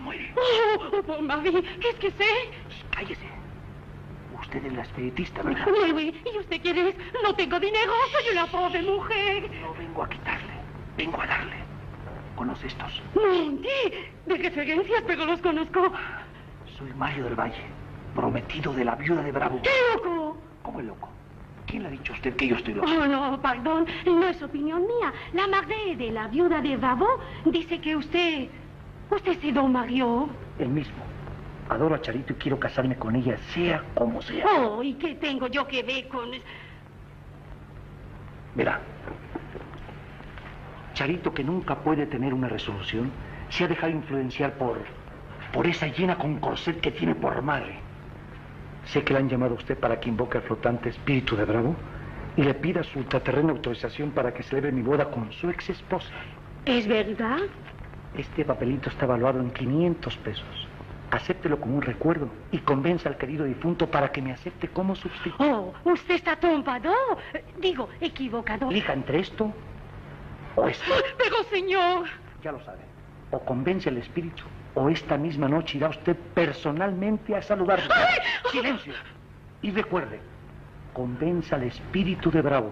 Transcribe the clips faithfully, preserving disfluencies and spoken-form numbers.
muere. Oh, oh, Marie, qu'est-ce que c'est? Cállese. Usted es la espiritista, ¿verdad? Oui, oui. ¿Y usted quién es? No tengo dinero. Soy una pobre mujer. No vengo a quitarle. Vengo a darle. ¿Conoce estos? Mon Dieu, de referencias, pero los conozco. Soy Mario del Valle, prometido de la viuda de Bravo. ¡Qué loco! ¿Cómo es loco? ¿Quién le ha dicho a usted que yo estoy loco? Oh, no, perdón. No es opinión mía. La madre de la viuda de Bravo dice que usted... ¿Usted es don Mario? El mismo. Adoro a Charito y quiero casarme con ella, sea como sea. Oh, ¿y qué tengo yo que ver con...? Verá. Charito, que nunca puede tener una resolución, se ha dejado influenciar por... por esa llena con corset que tiene por madre. Sé que le han llamado a usted para que invoque al flotante espíritu de Bravo y le pida su ultraterrena autorización para que celebre mi boda con su ex esposa. ¿Es verdad? Este papelito está valuado en quinientos pesos. Acéptelo como un recuerdo y convenza al querido difunto para que me acepte como sustituto. Oh, usted está tompado. Digo, equivocado. Elija entre esto o esto. Pero, señor... Ya lo sabe. O convence al espíritu, o esta misma noche irá usted personalmente a saludarme. ¡Ay! ¡Silencio! Y recuerde, convenza al espíritu de Bravo.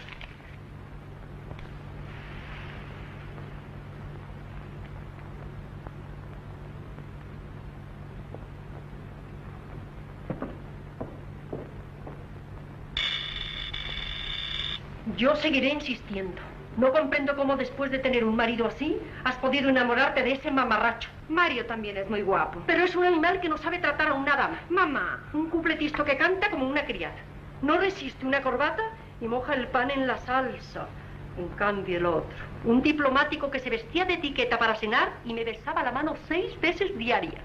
Yo seguiré insistiendo. No comprendo cómo después de tener un marido así, has podido enamorarte de ese mamarracho. Mario también es muy guapo. Pero es un animal que no sabe tratar a una dama. Mamá. Un cupletisto que canta como una criada. No resiste una corbata y moja el pan en la salsa. En cambio el otro, un diplomático que se vestía de etiqueta para cenar y me besaba la mano seis veces diarias.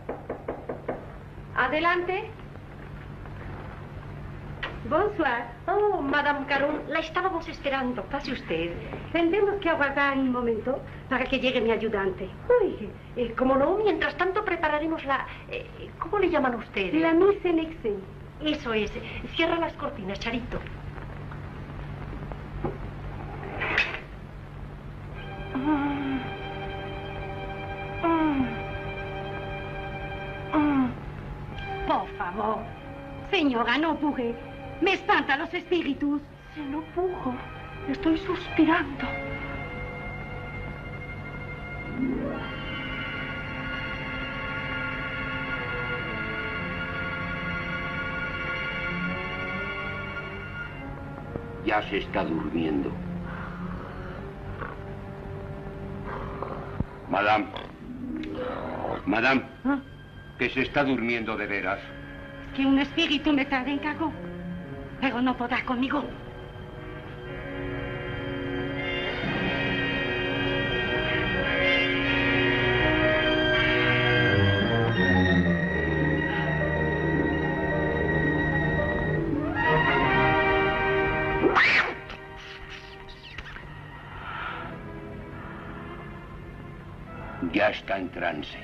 Adelante. Bonsoir. Oh, Madame Caron, la estábamos esperando. Pase usted. Tendremos que aguardar un momento para que llegue mi ayudante. Uy, eh, como no, mientras tanto prepararemos la... Eh, ¿Cómo le llaman ustedes? La mise en scène. Eso es. Cierra las cortinas, Charito. Mm. Mm. Mm. Por favor. Señora, no empuje. Me espantan los espíritus. Si no pujo, estoy suspirando. Ya se está durmiendo. Madame. Madame. ¿Ah? Que se está durmiendo de veras. Es que un espíritu me trae en cargo. Pero no podrá conmigo. Ya está en trance.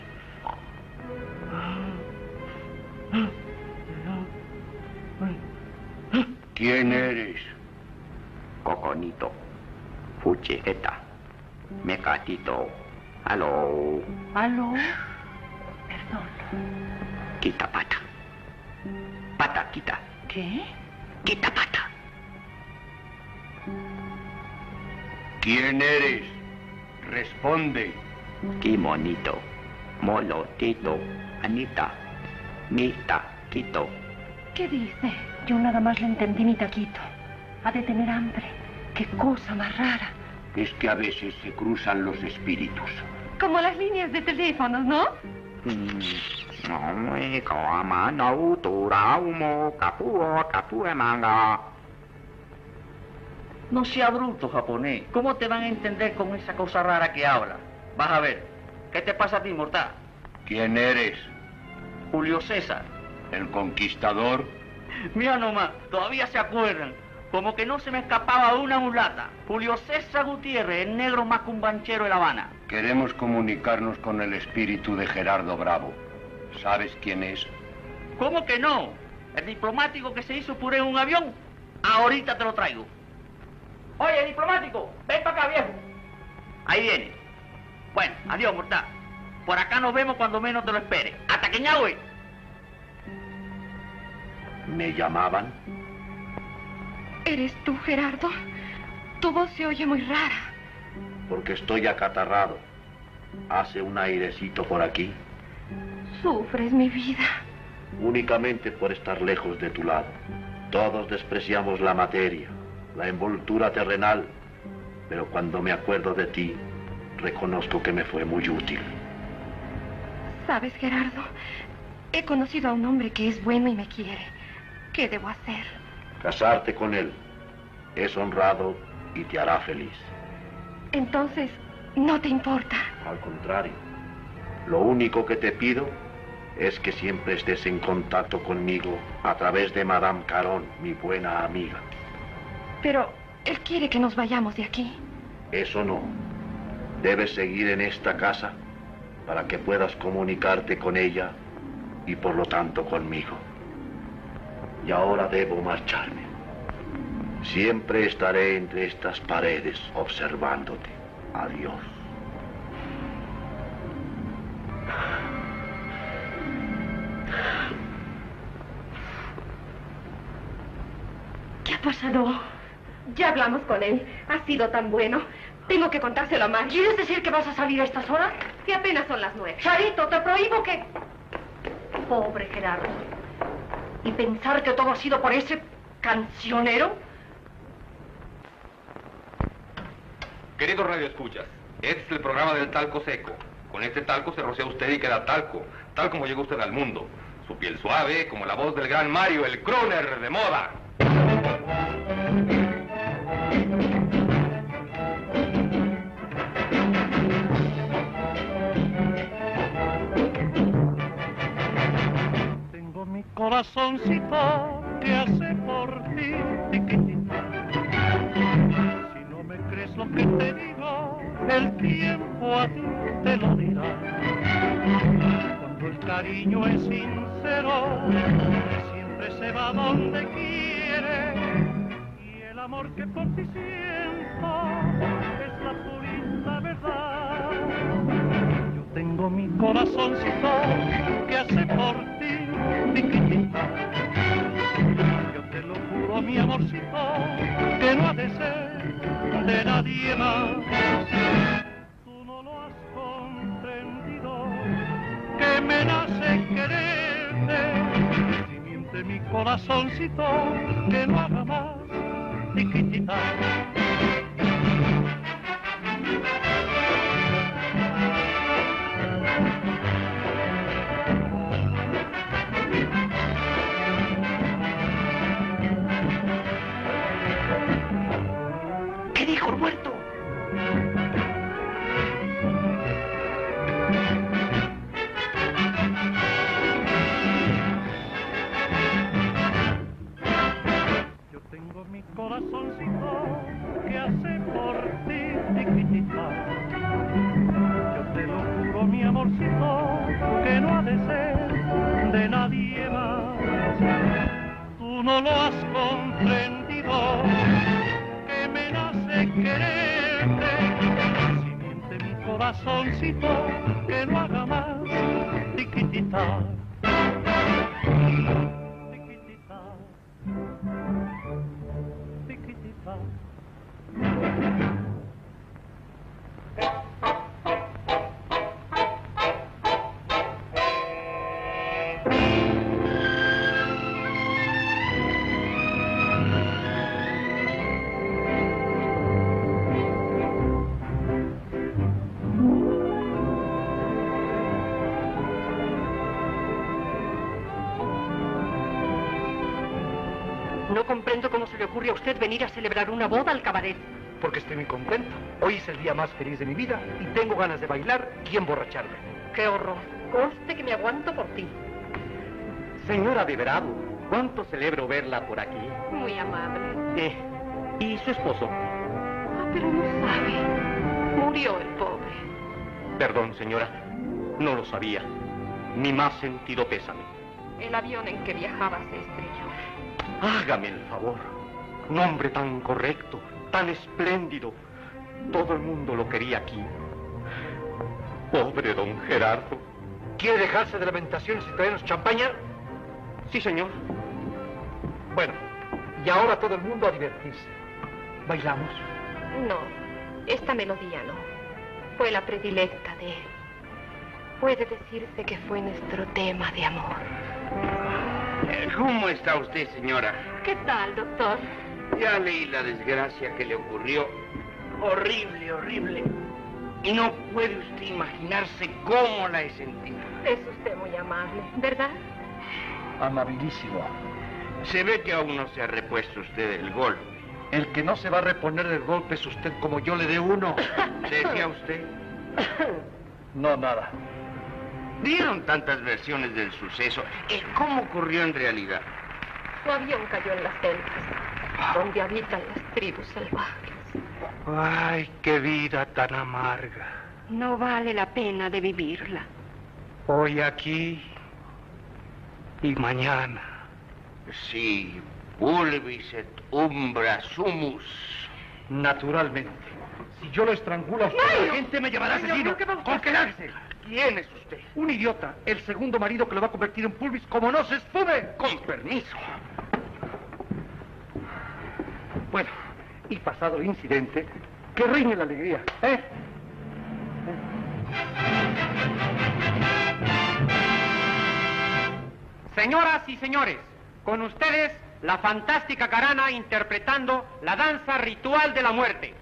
¿Quién eres? Coconito, Fuchijeta, Mecatito, aló. ¿Aló? Perdón. Quita pata. Pata, quita. ¿Qué? Quita pata. ¿Quién eres? Responde. Kimonito, Molotito, Anita, Mita, Quito. ¿Qué dice? Yo nada más le entendí mi taquito. Ha de tener hambre. Qué cosa más rara. Es que a veces se cruzan los espíritus. Como las líneas de teléfonos, ¿no? No sea bruto, japonés. ¿Cómo te van a entender con esa cosa rara que habla? Vas a ver. ¿Qué te pasa a ti, mortal? ¿Quién eres? Julio César. ¿El conquistador? Mira nomás, todavía se acuerdan. Como que no se me escapaba una mulata. Julio César Gutiérrez, el negro más cumbanchero de La Habana. Queremos comunicarnos con el espíritu de Gerardo Bravo. ¿Sabes quién es? ¿Cómo que no? El diplomático que se hizo puré en un avión. Ahorita te lo traigo. Oye, diplomático, ven para acá, viejo. Ahí viene. Bueno, adiós, mortal. Por acá nos vemos cuando menos te lo esperes. ¡Hasta que ñaue! ¿Me llamaban? ¿Eres tú, Gerardo? Tu voz se oye muy rara. Porque estoy acatarrado. ¿Hace un airecito por aquí? Sufres, mi vida. Únicamente por estar lejos de tu lado. Todos despreciamos la materia, la envoltura terrenal, pero cuando me acuerdo de ti, reconozco que me fue muy útil. ¿Sabes, Gerardo? He conocido a un hombre que es bueno y me quiere. ¿Qué debo hacer? Casarte con él. Es honrado y te hará feliz. Entonces, ¿no te importa? Al contrario, lo único que te pido es que siempre estés en contacto conmigo a través de Madame Caron, mi buena amiga. Pero él quiere que nos vayamos de aquí. Eso no. Debes seguir en esta casa para que puedas comunicarte con ella y por lo tanto conmigo. Y ahora debo marcharme. Siempre estaré entre estas paredes observándote. Adiós. ¿Qué ha pasado? Ya hablamos con él. Ha sido tan bueno. Tengo que contárselo a Mario. ¿Quieres decir que vas a salir a estas horas? Que apenas son las nueve. Charito, te prohíbo que... Pobre Gerardo. ¿Y pensar que todo ha sido por ese cancionero? Queridos radioescuchas, este es el programa del talco seco. Con este talco se rocea usted y queda talco, tal como llegó usted al mundo. Su piel suave, como la voz del gran Mario, el crooner de moda. Tengo mi corazoncito que hace por ti, tiquitita. Si no me crees lo que te digo, el tiempo a ti te lo dirá. Cuando el cariño es sincero, siempre se va donde quiere. Y el amor que por ti siento es la purita verdad. Yo tengo mi corazoncito que hace por ti, tiquitita. Yo te lo juro, mi amorcito, que no ha de ser de nadie más. Tú no lo has comprendido, que me nace quererte. Si miente mi corazoncito, que no haga más, tiquitita. ¿Qué dijo el muerto? Yo tengo mi corazoncito que hace por ti, tiquitita. Yo te lo juro, mi amorcito, que no ha de ser de nadie más. Tú no lo has comprendido, que me nace quererte. Si miente mi corazoncito, que no haga más, tiquitita. Tiquitita. Tiquitita. No comprendo cómo se le ocurre a usted venir a celebrar una boda al cabaret. Porque estoy muy contento. Hoy es el día más feliz de mi vida y tengo ganas de bailar y emborracharme. ¡Qué horror! Conste que me aguanto por ti. Señora de Bravo, cuánto celebro verla por aquí. Muy amable. Eh, ¿y su esposo? Ah, pero no sabe. Murió el pobre. Perdón, señora, no lo sabía. Ni más sentido pésame. El avión en que viajaba se estrelló. Hágame el favor. Un hombre tan correcto, tan espléndido. Todo el mundo lo quería aquí. Pobre don Gerardo. ¿Quiere dejarse de lamentaciones y traernos champaña? Sí, señor. Bueno, y ahora todo el mundo a divertirse. ¿Bailamos? No, esta melodía no. Fue la predilecta de él. Puede decirse que fue nuestro tema de amor. ¿Cómo está usted, señora? ¿Qué tal, doctor? Ya leí la desgracia que le ocurrió. Horrible, horrible. Y no puede usted imaginarse cómo la he sentido. Es usted muy amable, ¿verdad? Amabilísimo. Se ve que aún no se ha repuesto usted del golpe. El que no se va a reponer del golpe es usted como yo le dé uno. ¿Decía usted? No, nada. Dieron tantas versiones del suceso. ¿Y cómo ocurrió en realidad? Su avión cayó en las selvas, donde habitan las tribus salvajes. Ay, qué vida tan amarga. No vale la pena de vivirla. Hoy aquí y mañana. Sí, pulvis et umbra sumus. Naturalmente. Si yo lo estrangulo a usted, la gente me llamará asesino. ¡Congelarse! ¿Quién es usted? Un idiota. El segundo marido que lo va a convertir en pulvis como no se esfume. Con permiso. Bueno, y pasado el incidente, que reine la alegría, ¿eh? Señoras y señores, con ustedes, la fantástica Carana interpretando la danza ritual de la muerte.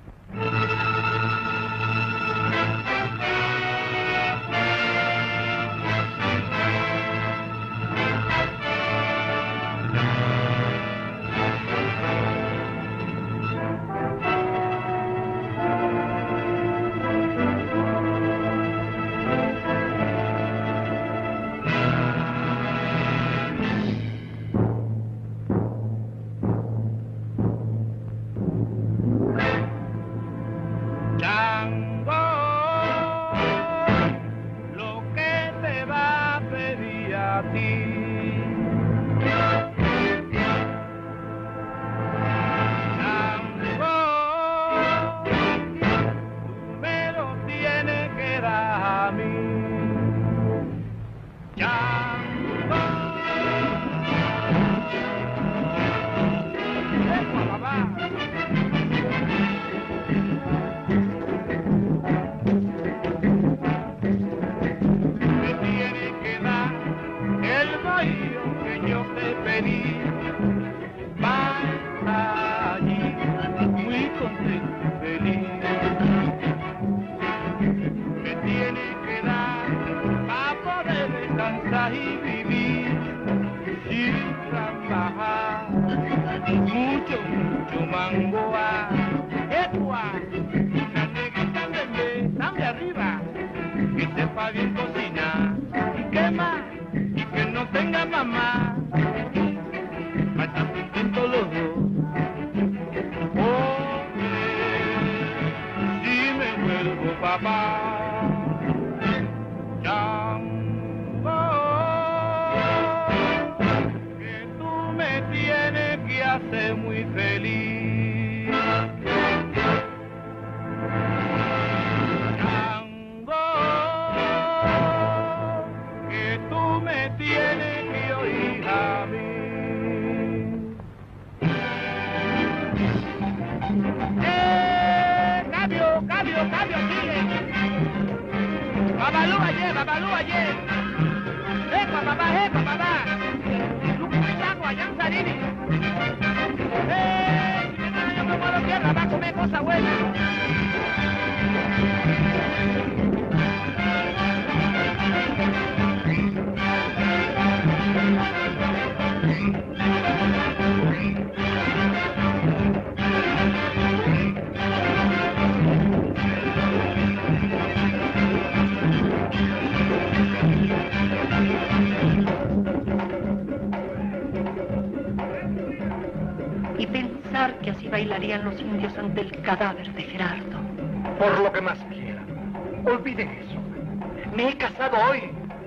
Y pensar que así bailarían los indios ante el cadáver de Gerardo. Por lo que más quieran. Olviden eso. Me he casado hoy.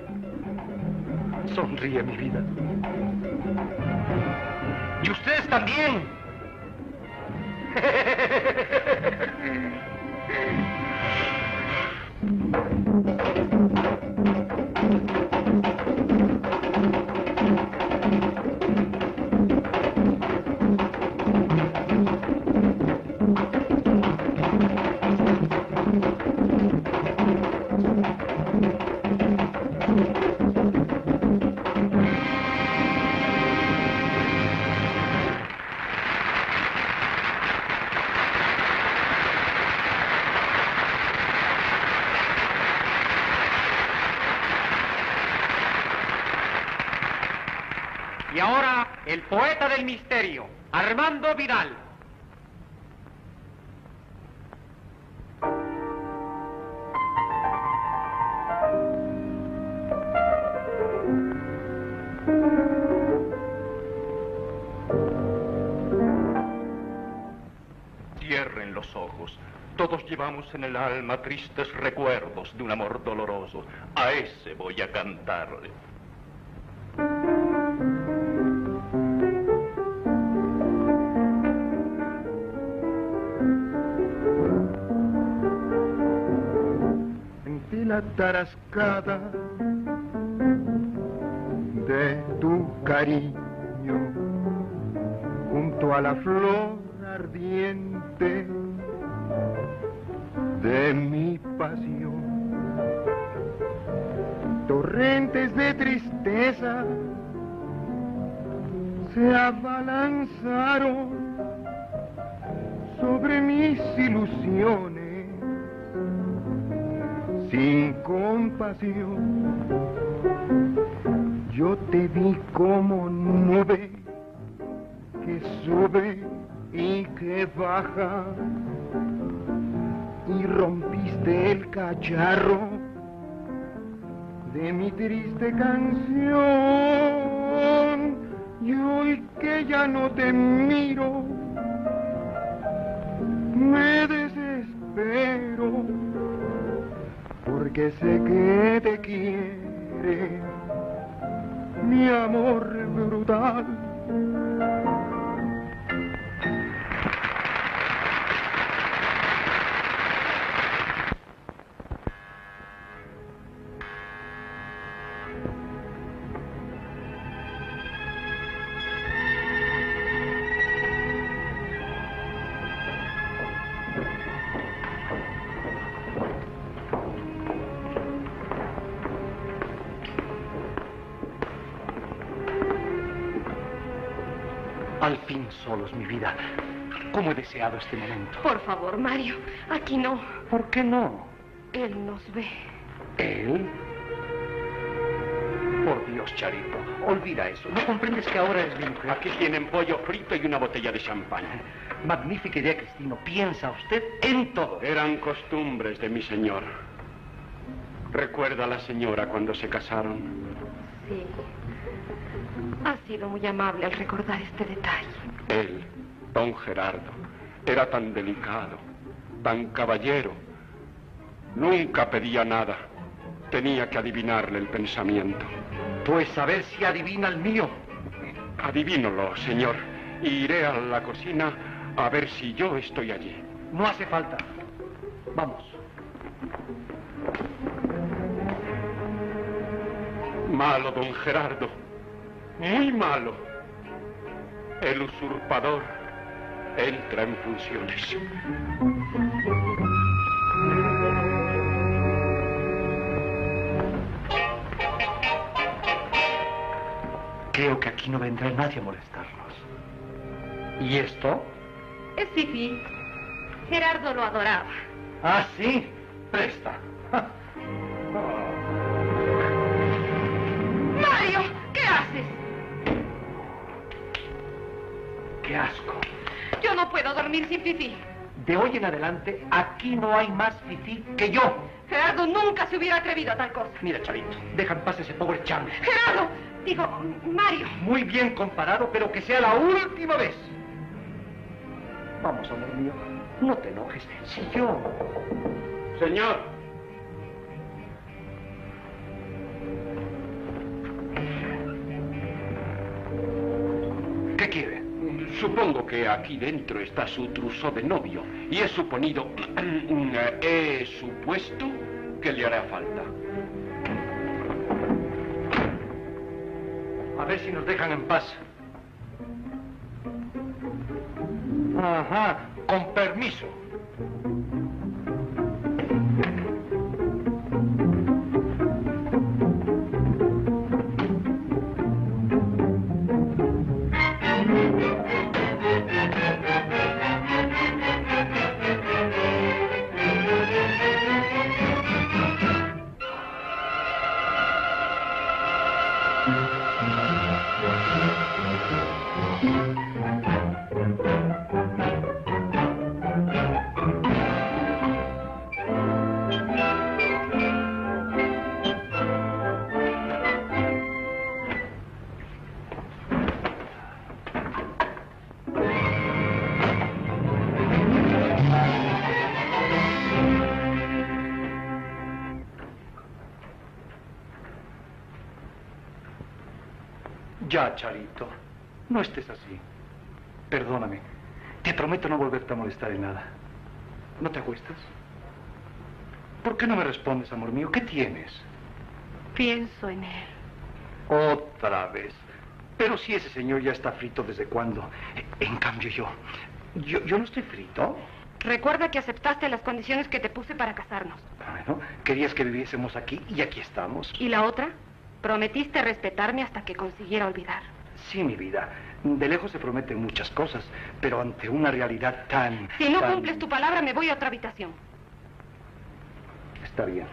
Sonríe, mi vida. Y ustedes también. el poeta del misterio, Armando Vidal. Cierren los ojos. Todos llevamos en el alma tristes recuerdos de un amor doloroso. A ese voy a cantarle. Sentí la tarascada de tu cariño junto a la flor ardiente de mi pasión. Torrentes de tristeza se abalanzaron sobre mis ilusiones sin compasión. Yo te vi como nube que sube y que baja, y rompiste el cacharro de mi triste canción. Y hoy que ya no te miro, me desespero, porque sé que te quiere mi amor brutal. Al fin solos, mi vida. ¿Cómo he deseado este momento? Por favor, Mario, aquí no. ¿Por qué no? Él nos ve. ¿Él? Por Dios, Charito, olvida eso. ¿No comprendes que ahora es mi mujer? Aquí tienen pollo frito y una botella de champán. Magnífica idea, Cristino. Piensa usted en todo. Eran costumbres de mi señor. ¿Recuerda a la señora cuando se casaron? Sí. Ha sido muy amable al recordar este detalle. Él, don Gerardo, era tan delicado, tan caballero. Nunca pedía nada. Tenía que adivinarle el pensamiento. Pues a ver si adivina el mío. Adivínolo, señor. Y iré a la cocina a ver si yo estoy allí. No hace falta. Vamos. Malo, don Gerardo. Muy malo. El usurpador entra en funciones. Creo que aquí no vendrá nadie a molestarnos. ¿Y esto? Es Fifi. Gerardo lo adoraba. Ah, sí. Presta. Mario, ¿qué haces? ¡Qué asco! Yo no puedo dormir sin Fifi. De hoy en adelante, aquí no hay más Fifi que yo. Gerardo nunca se hubiera atrevido a tal cosa. Mira, Chavito, deja en paz ese pobre chambre. Gerardo, digo, Mario. Muy bien comparado, pero que sea la última vez. Vamos, amor mío, no te enojes. Si yo... Señor. ¿Qué quiere? Supongo que aquí dentro está su trousseau de novio y he suponido, he supuesto que le hará falta. A ver si nos dejan en paz. Ajá, con permiso. Ya, Charito. No estés así. Perdóname. Te prometo no volverte a molestar en nada. ¿No te acuestas? ¿Por qué no me respondes, amor mío? ¿Qué tienes? Pienso en él. Otra vez. Pero si ese señor ya está frito, ¿desde cuándo? En cambio yo... Yo, yo no estoy frito. Recuerda que aceptaste las condiciones que te puse para casarnos. Bueno, querías que viviésemos aquí y aquí estamos. ¿Y la otra? Prometiste respetarme hasta que consiguiera olvidar. Sí, mi vida. De lejos se prometen muchas cosas, pero ante una realidad tan... Si no tan... cumples tu palabra, me voy a otra habitación. Está bien.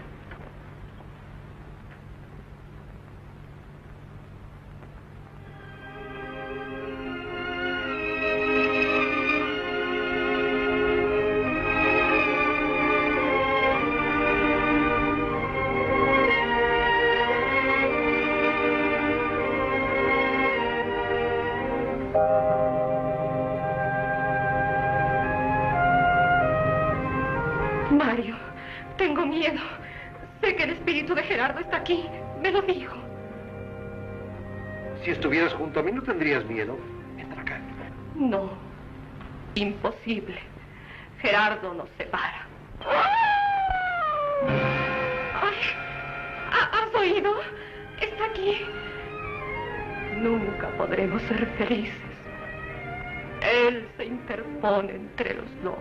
Mario, tengo miedo. Sé que el espíritu de Gerardo está aquí. Me lo dijo. Si estuvieras junto a mí, no tendrías miedo. Entra acá. No, imposible. Gerardo nos separa. Ay, ¿has oído? Está aquí. Nunca podremos ser felices. Él se interpone entre los dos.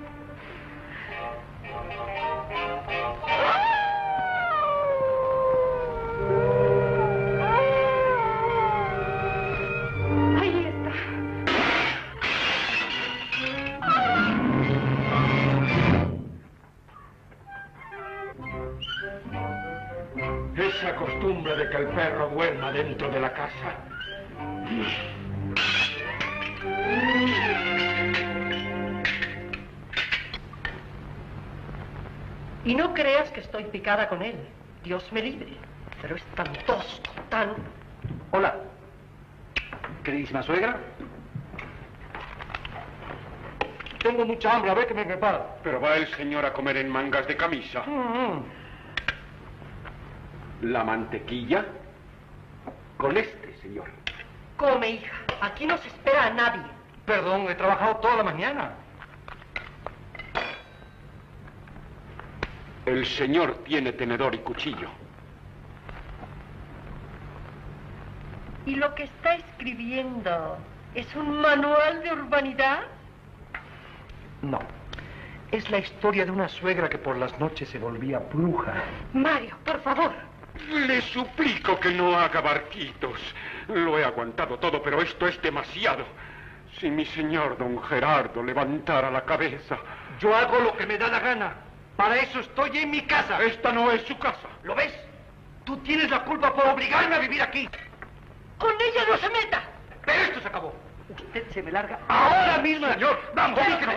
Ahí está. Esa costumbre de que el perro duerma dentro de la casa. Y no creas que estoy picada con él. Dios me libre. Pero es tan tosco, tan... Hola. Queridísima suegra. Tengo mucha hambre, a ver que me preparo. Pero va el señor a comer en mangas de camisa. Mm-hmm. La mantequilla con este, señor. Come, hija. Aquí no se espera a nadie. Perdón, he trabajado toda la mañana. El señor tiene tenedor y cuchillo. ¿Y lo que está escribiendo es un manual de urbanidad? No. Es la historia de una suegra que por las noches se volvía bruja. Mario, por favor. Le suplico que no haga barquitos. Lo he aguantado todo, pero esto es demasiado. Si mi señor don Gerardo levantara la cabeza... Yo hago lo que me da la gana. Para eso estoy en mi casa. Esta no es su casa. ¿Lo ves? Tú tienes la culpa por obligarme a vivir aquí. Con ella no se meta. Pero esto se acabó. Usted se me larga ahora mismo. Señor, vamos.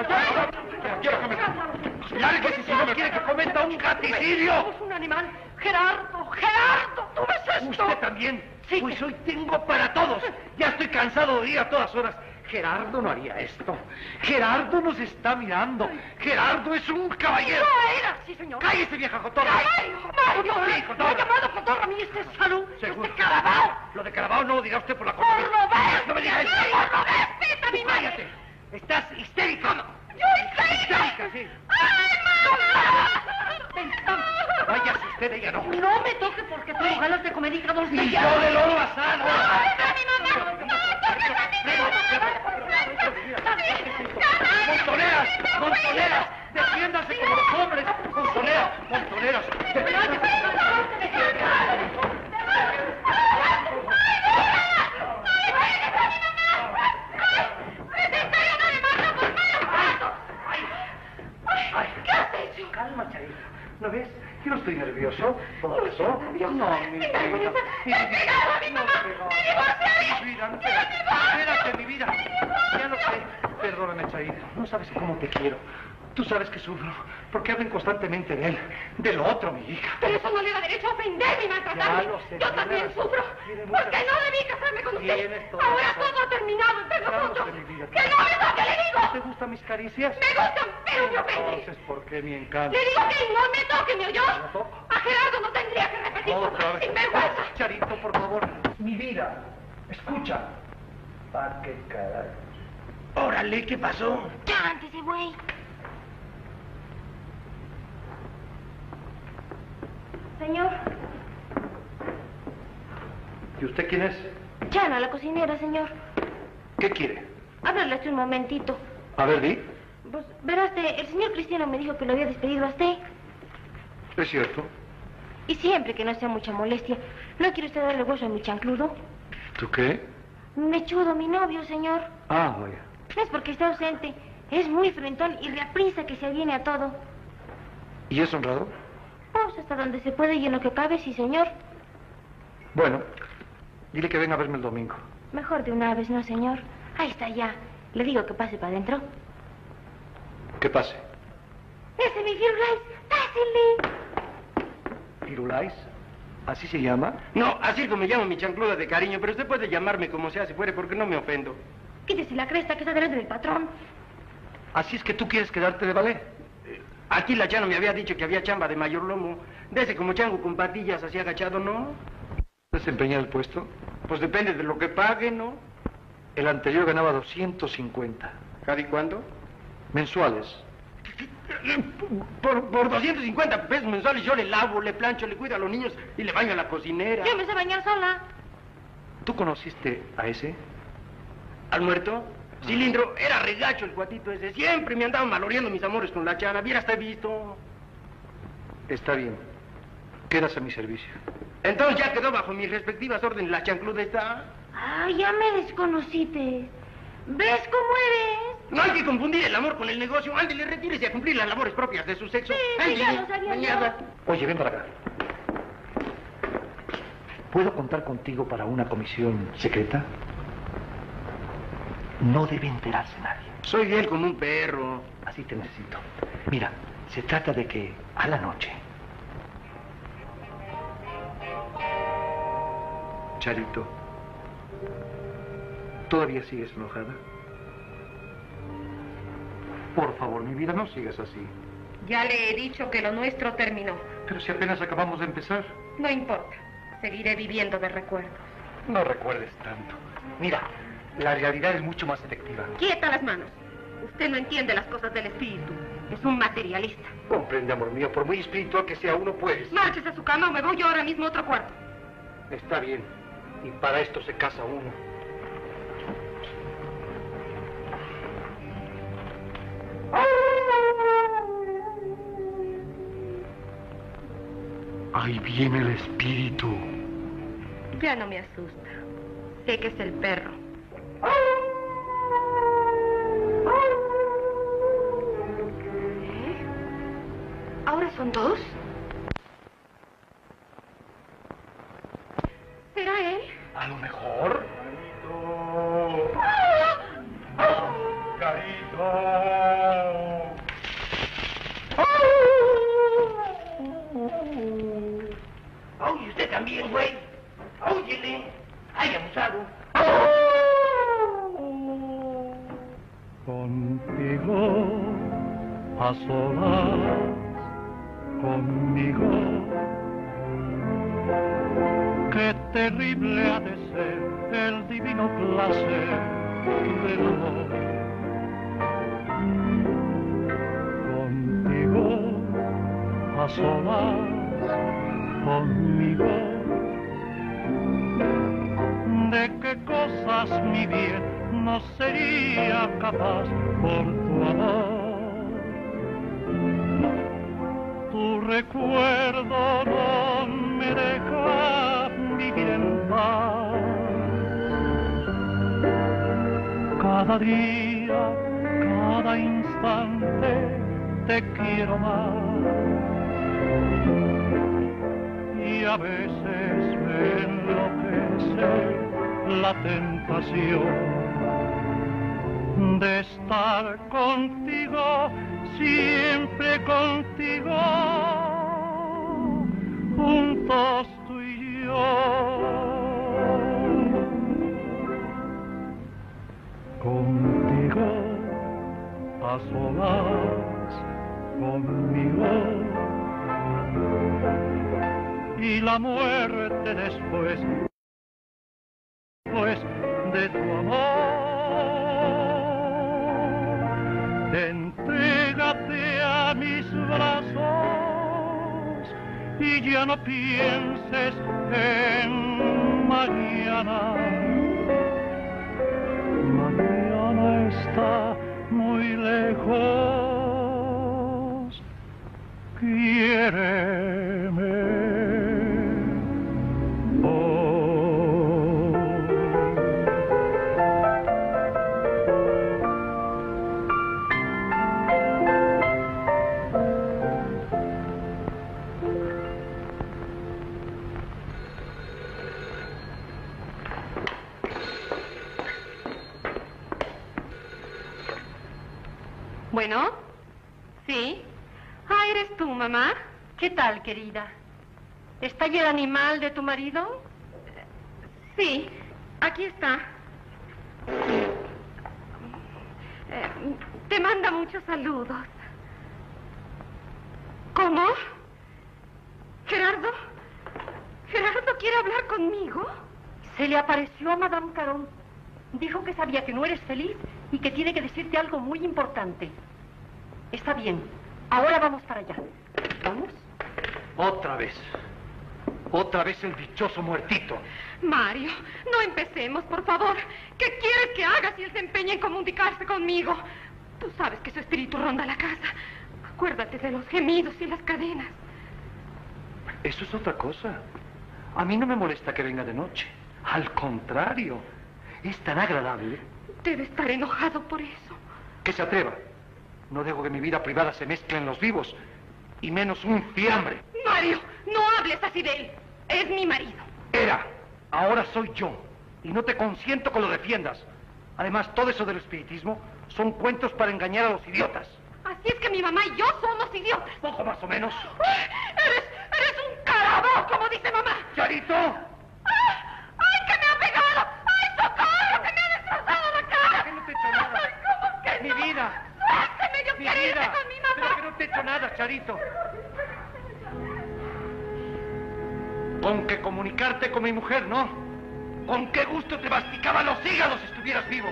Déjame. Lárguese si no quiere que cometa un gaticidio. Somos un animal. Gerardo, Gerardo, ¿tú ves esto? ¿Usted también? Sí. Pues hoy tengo para todos. Ya estoy cansado de ir a todas horas. Gerardo no haría esto. Gerardo nos está mirando. Gerardo es un caballero. No era, sí, señor. ¡Cállese, vieja cotorra! ¡Mario! Sí, cotorra. ¿Me ha llamado cotorra a mí este salud? Seguro. ¡Este carabao! Lo de Carabao no lo dirá usted por la cotorra. ¡Por ¡No me diga eso! ¡Por lo ves! ¡Pita mi madre! ¡Cállate! Estás histérica. ¡Yo histérica! Histérica, sí. ¡Ay, mamá! Váyase usted, ella no. No me toque porque tengo ganas de comer hígados de Y yo de loro asado. ¡Ay, mi mamá! ¡No toques a mi ¡Montoneras! ¡Montoneras! ¡Defiéndanse como los hombres! ¡Montoneras! ¡Montoneras! ¿Qué has hecho? Calma, Charito. ¿No ves? Yo no estoy nervioso. ¿Todo pasó? No, mi vida. Mi vida. No te pegó. Mi vida, no te Espérate, mi vida. Ya lo sé. Perdóname, Charito. No sabes cómo te quiero. Tú sabes que sufro, porque hablan constantemente de él, de lo otro, mi hija. Pero eso no le da derecho a ofenderme y maltratarme. Ya lo sé, Yo también tienes sufro, tienes porque mucha- no debí casarme con usted. Tienes toda Ahora razón. todo ha terminado entre Ya lo nosotros. sé, mi vida. ¡Que no es lo que le digo! ¿Te gustan mis caricias? ¡Me gustan, pero me ofende! Entonces, ¿por qué mi encanto? Le digo que no me toque, ¿me oyó? ¿No toco? A Gerardo no tendría que repetirlo. Otra vez. ¡Sin vergüenza! Charito, por favor. Mi vida. Escucha. ¿Pa' qué carajo? Órale, ¿qué pasó? Ya, antes de güey. Señor. ¿Y usted quién es? Chana, la cocinera, señor. ¿Qué quiere? Háblale hace un momentito. A ver, di. Pues, verás, el señor Cristiano me dijo que lo había despedido a usted. Es cierto. Y siempre que no sea mucha molestia, ¿no quiere usted darle hueso a mi chancludo? ¿Tú qué? Mechudo, mi novio, señor. Ah, vaya. No es porque está ausente. Es muy frentón y reaprisa que se aviene a todo. ¿Y es honrado? Pues hasta donde se puede y en lo que cabe, sí, señor. Bueno, dile que venga a verme el domingo. Mejor de una vez, ¿no, señor? Ahí está ya. Le digo que pase para adentro. ¿Qué pase? ¡Ese es mi Firulais! ¡Pásele! ¿Firulais? ¿Así se llama? No, así como me llamo mi chancluda de cariño, pero usted puede llamarme como sea si fuere porque no me ofendo. Quítese la cresta que está delante del patrón. ¿Así es que tú quieres quedarte de ballet? Aquí la Chana me había dicho que había chamba de mayordomo. De ese como chango con patillas así agachado, ¿no? ¿Desempeñar el puesto? Pues depende de lo que pague, ¿no? El anterior ganaba doscientos cincuenta. ¿Cada y cuánto? Mensuales. Por, por doscientos cincuenta pesos mensuales yo le lavo, le plancho, le cuido a los niños y le baño a la cocinera. Yo me sé bañar sola. ¿Tú conociste a ese? ¿Al muerto? Cilindro, era regacho el cuatito ese. Siempre me andaba maloreando mis amores con la Chana. Viera, está visto. Está bien. Quedas a mi servicio. Entonces ya quedó bajo mis respectivas órdenes la chancluda está. Ay, ya me desconociste. ¿Ves cómo eres? No hay que confundir el amor con el negocio. Ándele, retírese a cumplir las labores propias de su sexo. Sí, sí, ya lo sabía mañana. Oye, ven para acá. ¿Puedo contar contigo para una comisión secreta? No debe enterarse nadie. Soy él como un perro. Así te necesito. Mira, se trata de que a la noche... Charito, ¿todavía sigues enojada? Por favor, mi vida, no sigas así. Ya le he dicho que lo nuestro terminó. Pero si apenas acabamos de empezar. No importa. Seguiré viviendo de recuerdos. No recuerdes tanto. Mira, la realidad es mucho más efectiva. Quieta las manos. Usted no entiende las cosas del espíritu. Es un materialista. Comprende, amor mío, por muy espiritual que sea uno, puedes. Márchese a su cama o me voy yo ahora mismo a otro cuarto. Está bien. Y para esto se casa uno. Ahí viene el espíritu. Ya no me asusta. Sé que es el perro. ¿Eh? ¿Ahora son dos? ¿Será él? A lo mejor. Carito. Oye, usted también, güey. Óyele. Ay, abusado. Contigo a solas, conmigo. Qué terrible ha de ser el divino placer del amor. Contigo a solas, conmigo. ¿De qué cosas, mi bien, no sería capaz por tu amor? Tu recuerdo no me deja vivir en paz. Cada día, cada instante te quiero más. Y a veces me enloquece la tentación de estar contigo, siempre contigo, juntos tú y yo. Contigo a solas, conmigo, y la muerte después después de tu amor. Entrégate a mis brazos y ya no pienses en mañana. Mañana está muy lejos. Quiéreme. Bueno, sí. Ah, ¿eres tú, mamá? ¿Qué tal, querida? ¿Está allí el animal de tu marido? Sí, aquí está. Eh, te manda muchos saludos. ¿Cómo? ¿Gerardo? ¿Gerardo quiere hablar conmigo? Se le apareció a Madame Caron. Dijo que sabía que no eres feliz y que tiene que decirte algo muy importante. Está bien. Ahora vamos para allá. ¿Vamos? Otra vez. Otra vez el dichoso muertito. Mario, no empecemos, por favor. ¿Qué quieres que haga si él se empeña en comunicarse conmigo? Tú sabes que su espíritu ronda la casa. Acuérdate de los gemidos y las cadenas. Eso es otra cosa. A mí no me molesta que venga de noche. Al contrario, es tan agradable. Debe estar enojado por eso. Que se atreva. No dejo que mi vida privada se mezcle en los vivos. Y menos un fiambre. Mario, no hables así de él. Es mi marido. Era. Ahora soy yo. Y no te consiento que lo defiendas. Además, todo eso del espiritismo son cuentos para engañar a los idiotas. Así es que mi mamá y yo somos idiotas. Poco más o menos. ¡Ay! Eres, eres un carabó, como dice mamá. ¡Charito! ¡Ay! ¡Ay, que me ha pegado! ¡Ay, socorro, que me ha destrozado la cara! Que no te he hecho nada. ¡Ay, cómo que Mi no! vida. ¡Suélteme, yo Mi quiero irme vida. con mi mamá! Pero que no te he hecho nada, Charito. Con que comunicarte con mi mujer, ¿no? Con qué gusto te masticaba los hígados si estuvieras vivo.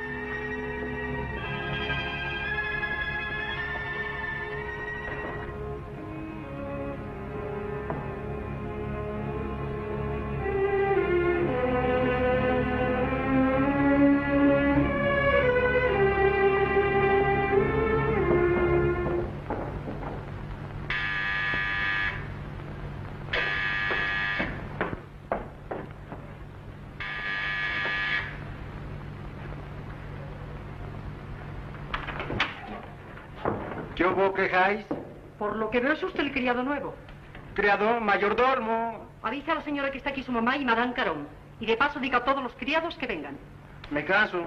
¿Qué hubo, quejáis? Por lo que veo es usted el criado nuevo. Criado, mayordomo. Avisa a la señora que está aquí su mamá y Madame Caron. Y de paso diga a todos los criados que vengan. Me caso.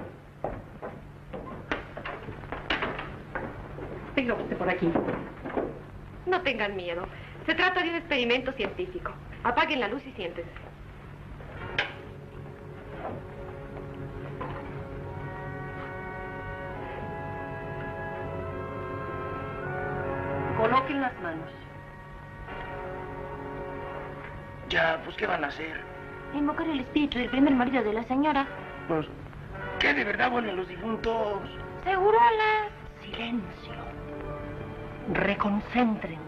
Venga usted por aquí. No tengan miedo. Se trata de un experimento científico. Apaguen la luz y siéntense. Coloquen las manos. Ya, pues, ¿qué van a hacer? Invocar el espíritu del primer marido de la señora. Pues, ¿qué de verdad vuelven los difuntos? Segurolas. Silencio. Reconcéntrense.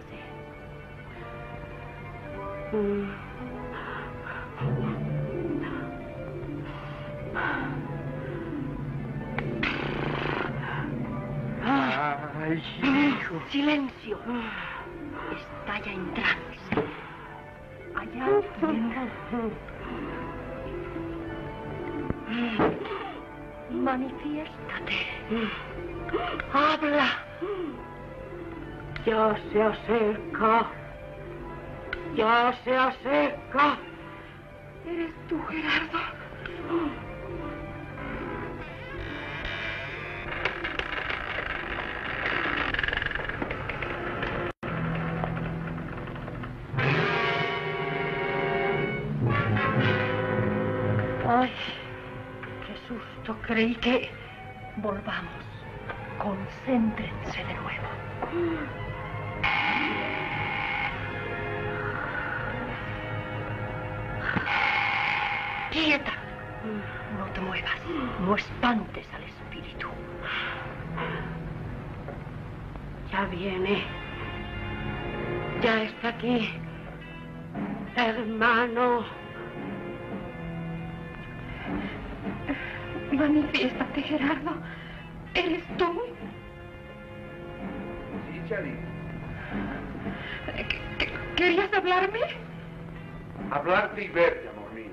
Ay, hijo. Silencio. Está ya en trance. Allá tiene. Manifiéstate. Habla. Ya se acerca. Ya se acerca. ¿Eres tú, Gerardo? Ay, qué susto. Creí que... Volvamos. Concéntrense de nuevo. Quieta. muevas, no espantes al espíritu. Ya viene. Ya está aquí. Hermano. Manifiéstate, Gerardo. ¿Eres tú? Sí, Charito. ¿Querías hablarme? Hablarte y verte, amor mío.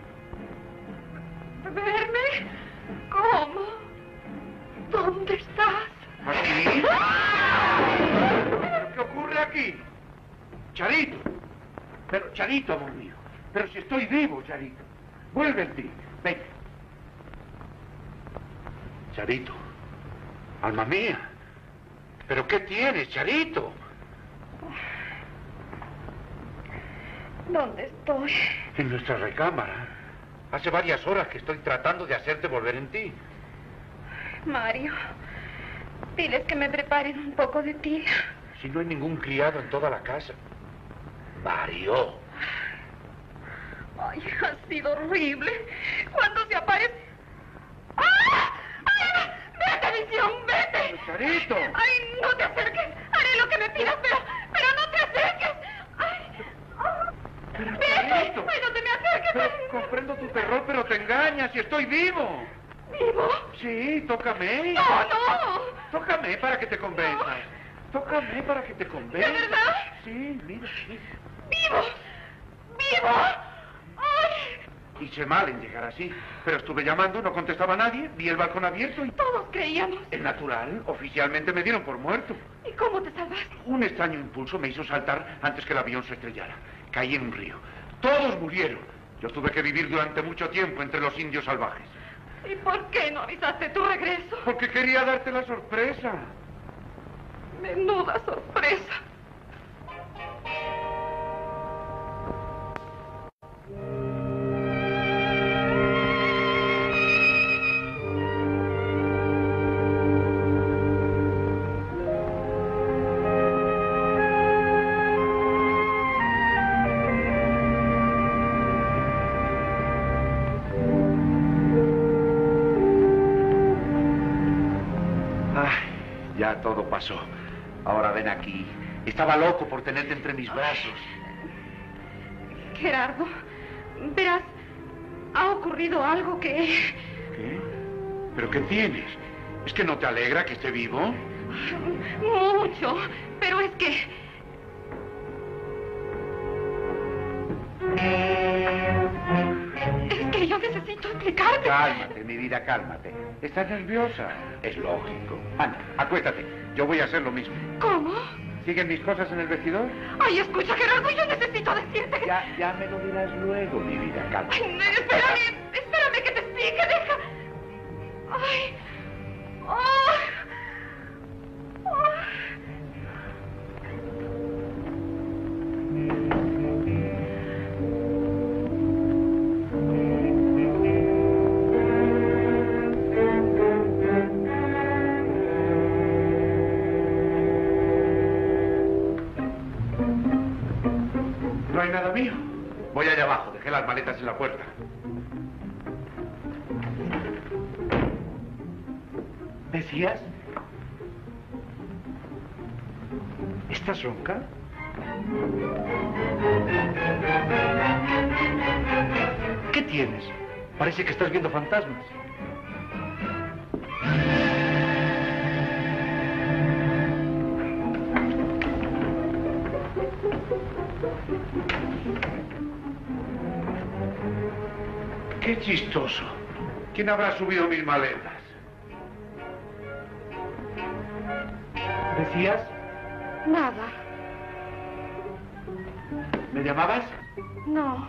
¿Verme? ¿Cómo? ¿Dónde estás? ¿Aquí? ¿Pero qué ocurre aquí? Charito. Pero, Charito, amor mío. Pero si estoy vivo, Charito. Vuelve en ti. Ven. Charito. Alma mía. ¿Pero qué tienes, Charito? ¿Dónde estoy? En nuestra recámara. Hace varias horas que estoy tratando de hacerte volver en ti. Mario, diles que me preparen un poco de tila. Si no hay ningún criado en toda la casa. Mario. Ay, ha sido horrible. ¿Cuándo se aparece? ¡Ah! ¡Ay! ¡Vete, visión! ¡Vete! Charito. ¡Ay, no te acerques! Haré lo que me pidas, pero, pero no te acerques. ¡Ay! ¡Oh! Pero, ¡Vete! Charito. ¡Ay, no te me acerques! Pero comprendo tu terror, pero te engañas y estoy vivo. ¿Vivo? Sí, tócame. ¡No, no! Tócame para que te convenzas. No. Tócame para que te convenzas. ¿De verdad? Sí, mira, mira. ¡Vivo! ¡Vivo! ¡Ay! Hice mal en llegar así, pero estuve llamando, no contestaba nadie, vi el balcón abierto y... Todos creíamos. Es natural, oficialmente me dieron por muerto. ¿Y cómo te salvaste? Un extraño impulso me hizo saltar antes que el avión se estrellara. Caí en un río. Todos murieron. Yo tuve que vivir durante mucho tiempo entre los indios salvajes. ¿Y por qué no avisaste tu regreso? Porque quería darte la sorpresa. Menuda sorpresa. Ya todo pasó. Ahora ven aquí. Estaba loco por tenerte entre mis brazos. Gerardo, verás, ha ocurrido algo que... ¿Qué? ¿Pero qué tienes? ¿Es que no te alegra que esté vivo? Mucho, pero es que... Es que yo necesito explicarte. Cálmate, mi vida, cálmate. ¿Estás nerviosa? Es lógico. Anda, acuéstate. Yo voy a hacer lo mismo. ¿Cómo? ¿Siguen mis cosas en el vestidor? Ay, escucha, Gerardo, yo necesito decirte... Ya, ya me lo dirás luego, mi vida, cálmate. Ay, no, espérame, espérame que te explique, deja... Ay... Ay... Ay... No hay nada mío. Voy allá abajo, dejé las maletas en la puerta. ¿Decías? ¿Estás ronca? ¿Qué tienes? Parece que estás viendo fantasmas. Qué chistoso. ¿Quién habrá subido mis maletas? ¿Decías? Nada. ¿Me llamabas? No.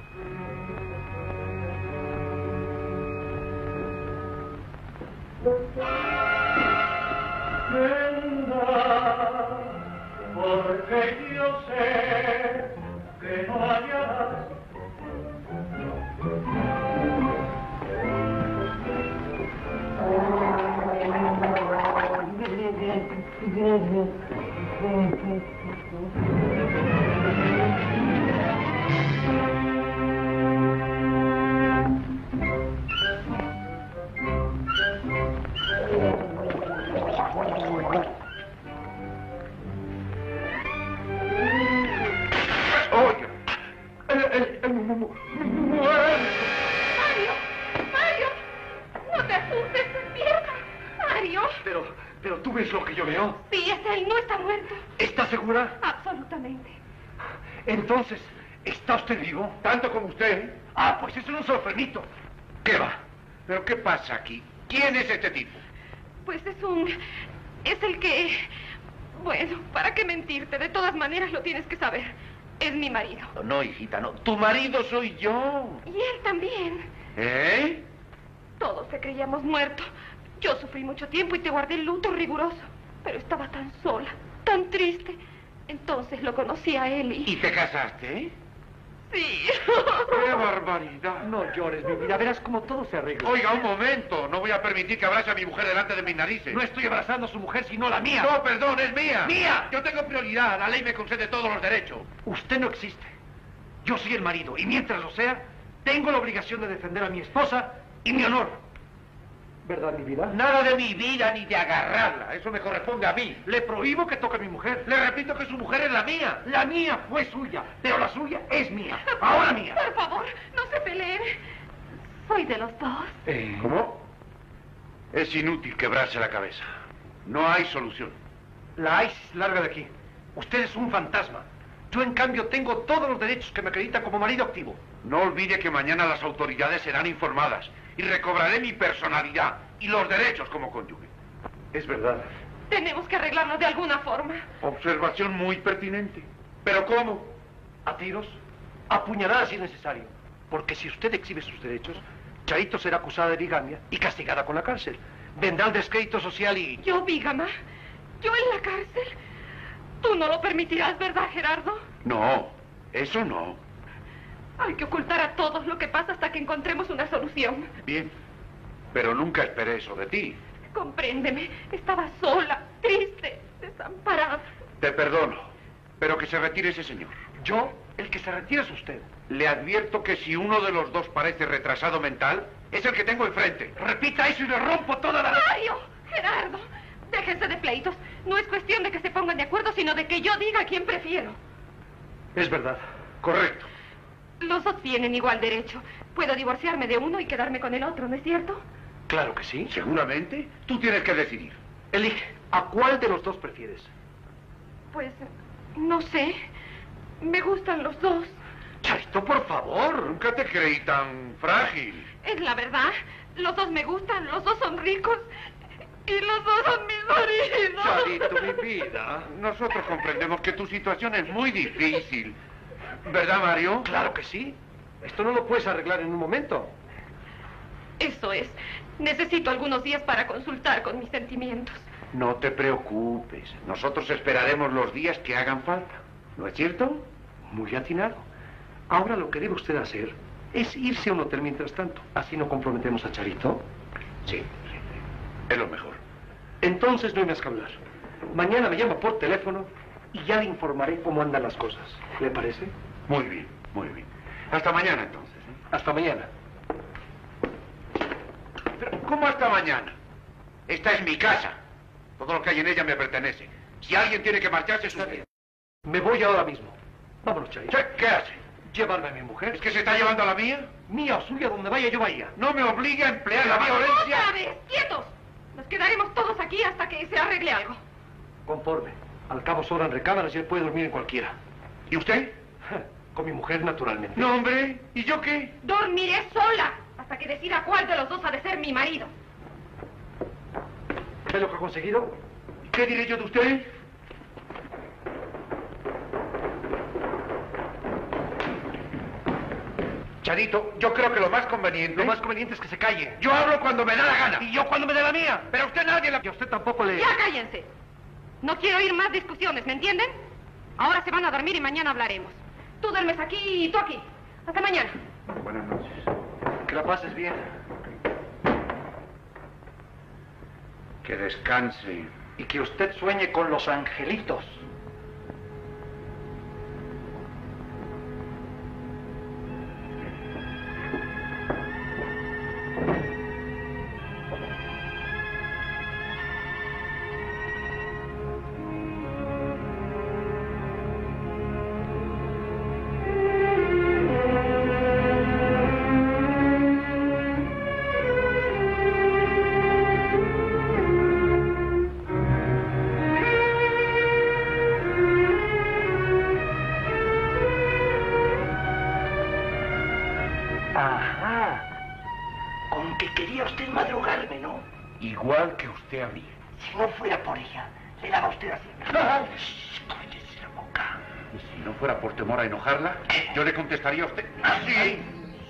Porque yo sé que no hallarás me mu- me muero. Mario, Mario, no te asustes, despierta. Mario. Pero, pero tú ves lo que yo veo. Sí, es él, no está muerto. ¿Estás segura? Absolutamente. Entonces, ¿está usted vivo? Tanto como usted. Ah, pues eso no es un enfermito. ¿Qué va? ¿Pero qué pasa aquí? ¿Quién es este tipo? Pues es un... es el que... Bueno, ¿para qué mentirte? De todas maneras lo tienes que saber. Es mi marido. No, hijita, no. Tu marido soy yo. Y él también. ¿Eh? Todos te creíamos muerto. Yo sufrí mucho tiempo y te guardé el luto riguroso. Pero estaba tan sola, tan triste. Entonces lo conocí a él y... ¿Y te casaste? Sí. ¡Qué barbaridad! No llores, mi vida. Verás cómo todo se arregla. Oiga, un momento. No voy a permitir que abrace a mi mujer delante de mis narices. No estoy abrazando a su mujer, sino la mía. No, perdón, es mía. ¡Mía! Yo tengo prioridad. La ley me concede todos los derechos. Usted no existe. Yo soy el marido. Y mientras lo sea, tengo la obligación de defender a mi esposa y mi honor. ¿Verdad, mi vida? Nada de mi vida ni de agarrarla. Eso me corresponde a mí. Le prohíbo que toque a mi mujer. Le repito que su mujer es la mía. La mía fue suya, pero la suya es mía. Ahora mía. Por favor, no se peleen. Soy de los dos. Eh... ¿Cómo? Es inútil quebrarse la cabeza. No hay solución. La ICE larga de aquí. Usted es un fantasma. Yo, en cambio, tengo todos los derechos que me acreditan como marido activo. No olvide que mañana las autoridades serán informadas y recobraré mi personalidad y los derechos como cónyuge. Es verdad. Tenemos que arreglarnos de alguna forma. Observación muy pertinente. ¿Pero cómo? A tiros, a puñaladas si es necesario. Porque si usted exhibe sus derechos, Charito será acusada de bigamia y castigada con la cárcel. Vendrá el descrédito social y... ¿Yo, bígama? ¿Yo en la cárcel? Tú no lo permitirás, ¿verdad, Gerardo? No, eso no. Hay que ocultar a todos lo que pasa hasta que encontremos una solución. Bien, pero nunca esperé eso de ti. Compréndeme, estaba sola, triste, desamparada. Te perdono, pero que se retire ese señor. Yo, el que se retire es usted. Le advierto que si uno de los dos parece retrasado mental, es el que tengo enfrente. Repita eso y le rompo toda la... ¡Mario! ¡Gerardo! Déjense de pleitos. No es cuestión de que se pongan de acuerdo, sino de que yo diga a quién prefiero. Es verdad. Correcto. Los dos tienen igual derecho. Puedo divorciarme de uno y quedarme con el otro, ¿no es cierto? Claro que sí. Seguramente. Tú tienes que decidir. Elige. ¿A cuál de los dos prefieres? Pues, no sé. Me gustan los dos. Charito, por favor. Nunca te creí tan frágil. Es la verdad. Los dos me gustan, los dos son ricos. Y los dos son mis maridos. Charito, mi vida. Nosotros comprendemos que tu situación es muy difícil. ¿Verdad, Mario? Claro que sí. Esto no lo puedes arreglar en un momento. Eso es. Necesito algunos días para consultar con mis sentimientos. No te preocupes. Nosotros esperaremos los días que hagan falta. ¿No es cierto? Muy atinado. Ahora lo que debe usted hacer es irse a un hotel mientras tanto. Así no comprometemos a Charito. Sí, sí. Es lo mejor. Entonces no hay más que hablar. Mañana me llama por teléfono y ya le informaré cómo andan las cosas. ¿Le parece? Muy bien, muy bien. Hasta mañana, entonces. ¿eh? Hasta mañana. Pero, ¿cómo hasta mañana? Esta es mi casa. Todo lo que hay en ella me pertenece. Si alguien tiene que marcharse, es usted. Me voy ahora mismo. Vámonos, Charito. ¿Qué hace? Llevarme a mi mujer. ¿Es que se está llevando a la mía? Mía o suya, donde vaya yo vaya. No me obligue a emplear la violencia. ¡Otra vez! ¡Quietos! Nos quedaremos todos aquí hasta que se arregle algo. Conforme. Al cabo sobran recámaras y él puede dormir en cualquiera. ¿Y usted? Con mi mujer, naturalmente. No, hombre. ¿Y yo qué? Dormiré sola hasta que decida cuál de los dos ha de ser mi marido. ¿Ve lo que ha conseguido? ¿Qué diré yo de usted? Charito, yo creo que lo más conveniente... Lo más conveniente es que se calle. Yo hablo cuando me da la gana. Y yo cuando me dé la mía. Pero usted nadie la... Y a usted tampoco le... Ya cállense. No quiero oír más discusiones, ¿me entienden? Ahora se van a dormir y mañana hablaremos. Tú duermes aquí y tú aquí. Hasta mañana. Buenas noches. Que la pases bien. Que descanse. Y que usted sueñe con los angelitos. Ajá. Con que quería usted madrugarme, ¿no? Igual que usted a mí. Si no fuera por ella, le daba usted así. ¡Cállese la boca! Y si no fuera por temor a enojarla, yo le contestaría a usted así. Ay.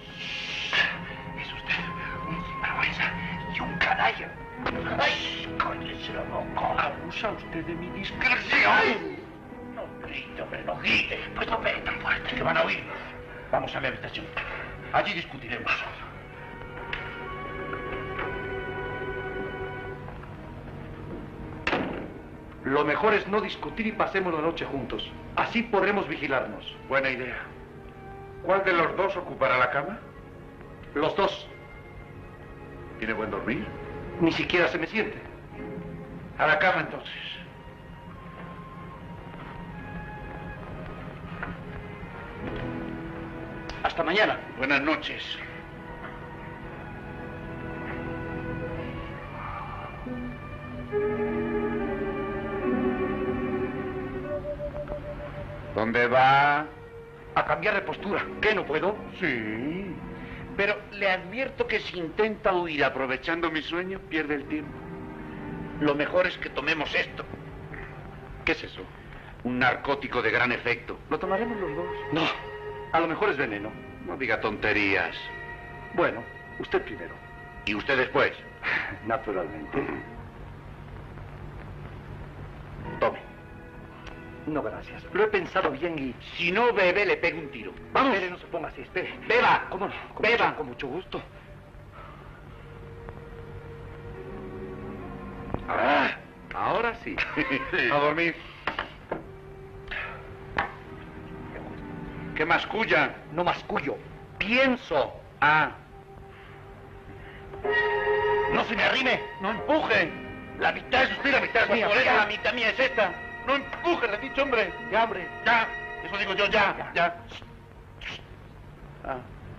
Es usted un sinvergüenza y un canalla. ¡Ay! ¡Cállese la boca! Abusa usted de mi discreción. ¡Ay! No grite, hombre, no grite. Pues no pegue tan fuerte. Que van a oírnos. Vamos a mi habitación. Allí discutiremos. Lo mejor es no discutir y pasemos la noche juntos. Así podremos vigilarnos. Buena idea. ¿Cuál de los dos ocupará la cama? Los dos. ¿Tiene buen dormir? Ni siquiera se me siente. A la cama, entonces. Hasta mañana. Buenas noches. ¿Dónde va? A cambiar de postura. ¿Qué, no puedo? Sí. Pero le advierto que si intenta huir aprovechando mi sueño, pierde el tiempo. Lo mejor es que tomemos esto. ¿Qué es eso? Un narcótico de gran efecto. ¿Lo tomaremos los dos? No. A lo mejor es veneno. No diga tonterías. Bueno, usted primero. ¿Y usted después? Naturalmente. Tome. No, gracias. Lo he pensado bien y... Si no bebe, le pego un tiro. Vamos. Espere, no se ponga así, espere. ¡Beba! ¿Cómo no? Con ¡Beba! Mucho, con mucho gusto. Ah, ahora sí. A dormir. ¿Qué masculla? No mascullo. Pienso. Ah. No se me arrime. No empuje. La mitad es usted y la mitad es Mía, por ya. la mitad mía es esta. No empuje, le he dicho, hombre. Ya, hombre. Ya. Eso digo yo, ya, Ya. ya. Ah.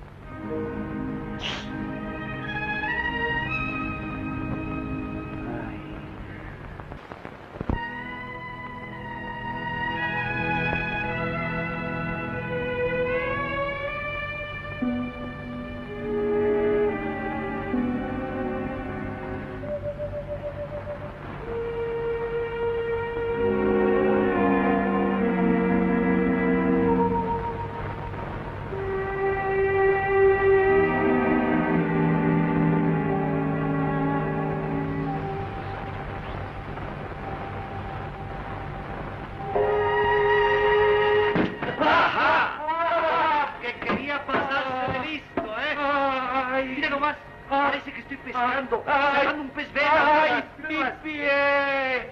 Parece que estoy pescando. Ay, Sacando un pez verde. ¡Ay, mi pie!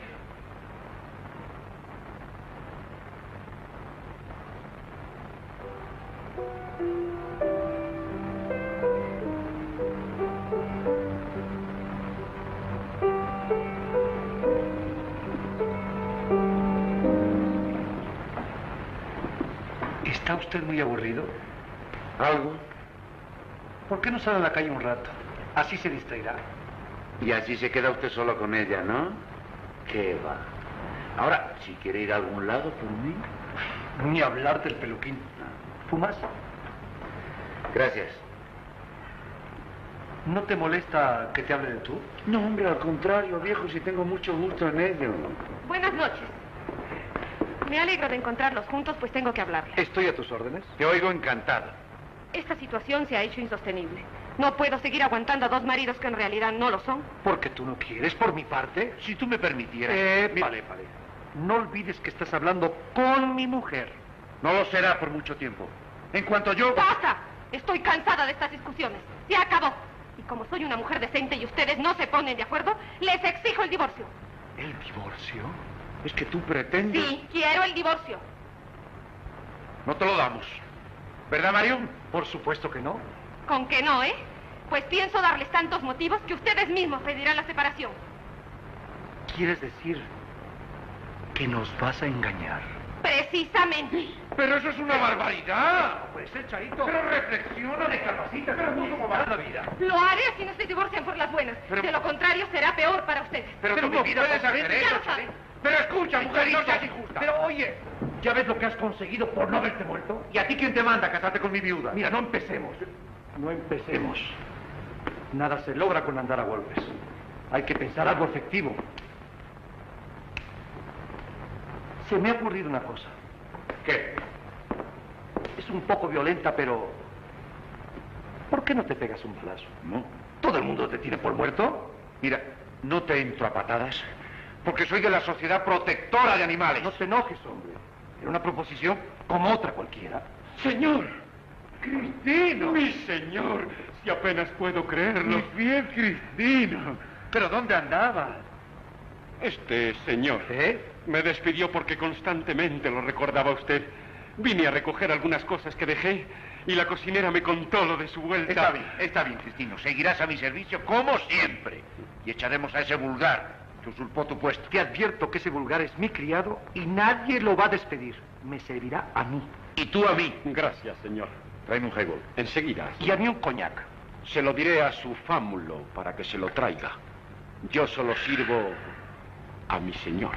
¿Está usted muy aburrido? ¿Algo? ¿Por qué no sale a la calle un rato? Así se distraerá. Y así se queda usted solo con ella, ¿no? ¿Qué va? Ahora, si quiere ir a algún lado por mí... Ni hablar del peluquín. ¿Fumas? Gracias. ¿No te molesta que te hable de tú? No, hombre, al contrario, viejo, si tengo mucho gusto en ello. Buenas noches. Me alegro de encontrarlos juntos, pues tengo que hablarles. Estoy a tus órdenes. Te oigo encantada. Esta situación se ha hecho insostenible. No puedo seguir aguantando a dos maridos que en realidad no lo son. Porque tú no quieres, por mi parte. Si tú me permitieras... Eh, mi- vale, vale. No olvides que estás hablando con mi mujer. No lo será por mucho tiempo. En cuanto yo... ¡Basta! Estoy cansada de estas discusiones. Se acabó. Y como soy una mujer decente y ustedes no se ponen de acuerdo, les exijo el divorcio. ¿El divorcio? Es que tú pretendes... Sí, quiero el divorcio. No te lo damos. ¿Verdad, Mario? Por supuesto que no. ¿Con que no, eh? Pues pienso darles tantos motivos que ustedes mismos pedirán la separación. ¿Quieres decir que nos vas a engañar? Precisamente. Pero eso es una barbaridad. Pues el Charito. Pero reflexiona, recapacita, pero no como va la vida. Lo haré si no se divorcian por las buenas. Pero- De lo contrario, será peor para ustedes. Pero, Pero tú mi no vida puedes comprende, hacer ya eso, lo sabes. Charito. Pero escucha, mujer, no seas injusta. Pero oye, ¿ya ves lo que has conseguido por no haberte muerto? ¿Y a ti quién te manda a casarte con mi viuda? Mira, no empecemos. No empecemos. Nada se logra con andar a golpes. Hay que pensar algo efectivo. Se me ha ocurrido una cosa. ¿Qué? Es un poco violenta, pero... ¿por qué no te pegas un balazo? No. ¿Todo el mundo te tiene por muerto? Mira, no te entro a patadas, porque soy de la Sociedad Protectora de Animales. No te enojes, hombre. Era una proposición como otra cualquiera. Señor, Cristino. Mi señor, si apenas puedo creerlo. Mi fiel Cristino. ¿Pero dónde andaba? Este señor ¿Eh? me despidió porque constantemente lo recordaba usted. Vine a recoger algunas cosas que dejé y la cocinera me contó lo de su vuelta. Está bien, está bien, Cristino. Seguirás a mi servicio como siempre. Y echaremos a ese vulgar que usurpó tu puesto. Te advierto que ese vulgar es mi criado y nadie lo va a despedir. Me servirá a mí. Y tú a mí. Gracias, señor. Tráeme un highball. Enseguida. Y a mí un coñac. Se lo diré a su fámulo para que se lo traiga. Yo solo sirvo a mi señor.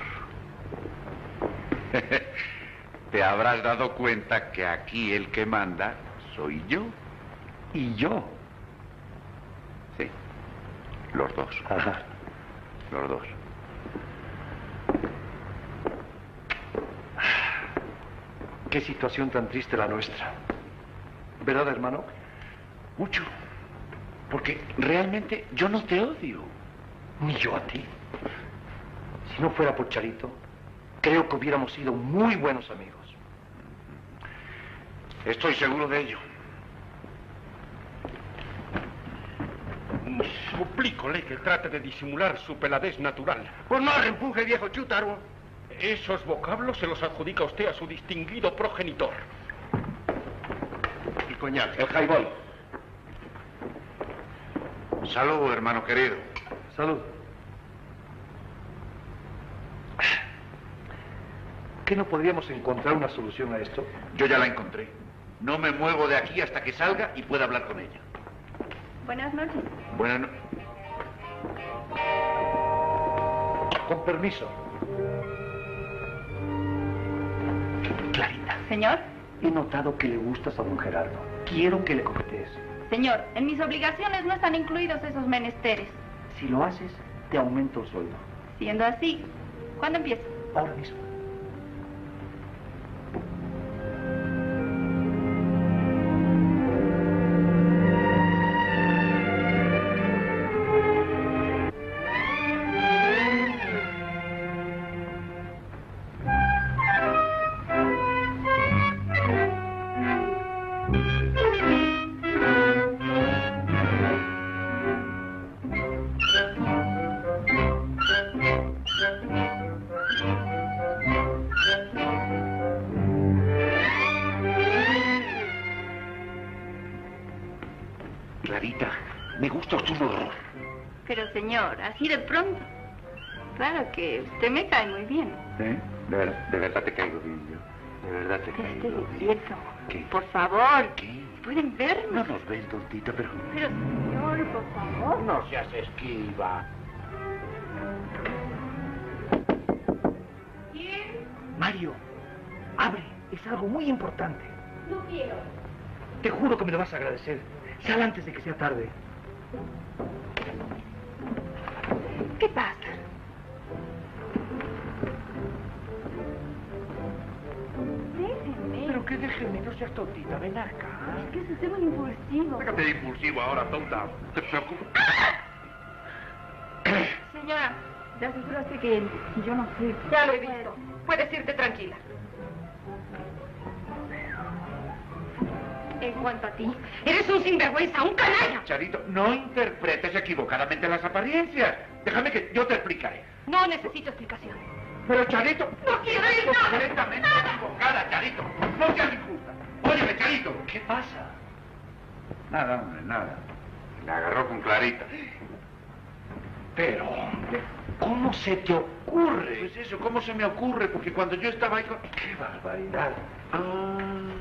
Te habrás dado cuenta que aquí el que manda soy yo. ¿Y yo? Sí. Los dos. Ajá. Los dos. Qué situación tan triste la nuestra. ¿Verdad, hermano? Mucho. Porque realmente yo no te odio. Ni yo a ti. Si no fuera por Charito, creo que hubiéramos sido muy buenos amigos. Estoy seguro de ello. Suplícole que trate de disimular su peladez natural. Pues no reempuje, viejo chútaro. Esos vocablos se los adjudica usted a su distinguido progenitor. El coñac. El highball. Salud, hermano querido. Salud. ¿Qué no podríamos encontrar una solución a esto? Yo ya la encontré. No me muevo de aquí hasta que salga y pueda hablar con ella. Buenas noches. Buenas noches. Con permiso. Clarita. Señor. He notado que le gustas a don Gerardo. Quiero que le coquetees. Señor, en mis obligaciones no están incluidos esos menesteres. Si lo haces, te aumento el sueldo. Siendo así, ¿cuándo empieza? Ahora mismo. Clarita, me gusta usted un horror. Pero señor, así de pronto. Claro que usted me cae muy bien. ¿Eh? De verdad, de verdad te caigo bien yo. De verdad te caigo bien. Quieto. ¿Qué? Por favor. ¿Qué? ¿Pueden vernos? No nos ven, tontita, pero... Pero señor, por favor. No seas esquiva. ¿Quién? Mario, abre. Es algo muy importante. No quiero. Te juro que me lo vas a agradecer. Sal antes de que sea tarde. ¿Qué pasa? Déjenme. Pero que déjeme, no seas tontita, ven acá. Es que es usted muy impulsivo. Déjate de impulsivo ahora, tonta. ¿Te preocupas? Señora, ¿te aseguraste que yo no sé? Ya lo he visto. Puedes irte tranquila. En cuanto a ti, eres un sinvergüenza, un canalla. Charito, no interpretes equivocadamente las apariencias. Déjame que yo te explicaré. No necesito explicaciones. Pero, Charito... ¡No quiero ir nada! Completamente equivocada, Charito. No seas injusta. Óyeme, Charito. ¿Qué pasa? Nada, hombre, nada. Me agarró con Clarita. Pero, hombre, ¿cómo se te ocurre? Pues eso, ¿cómo se me ocurre? Porque cuando yo estaba ahí con... ¡Qué barbaridad! Ah...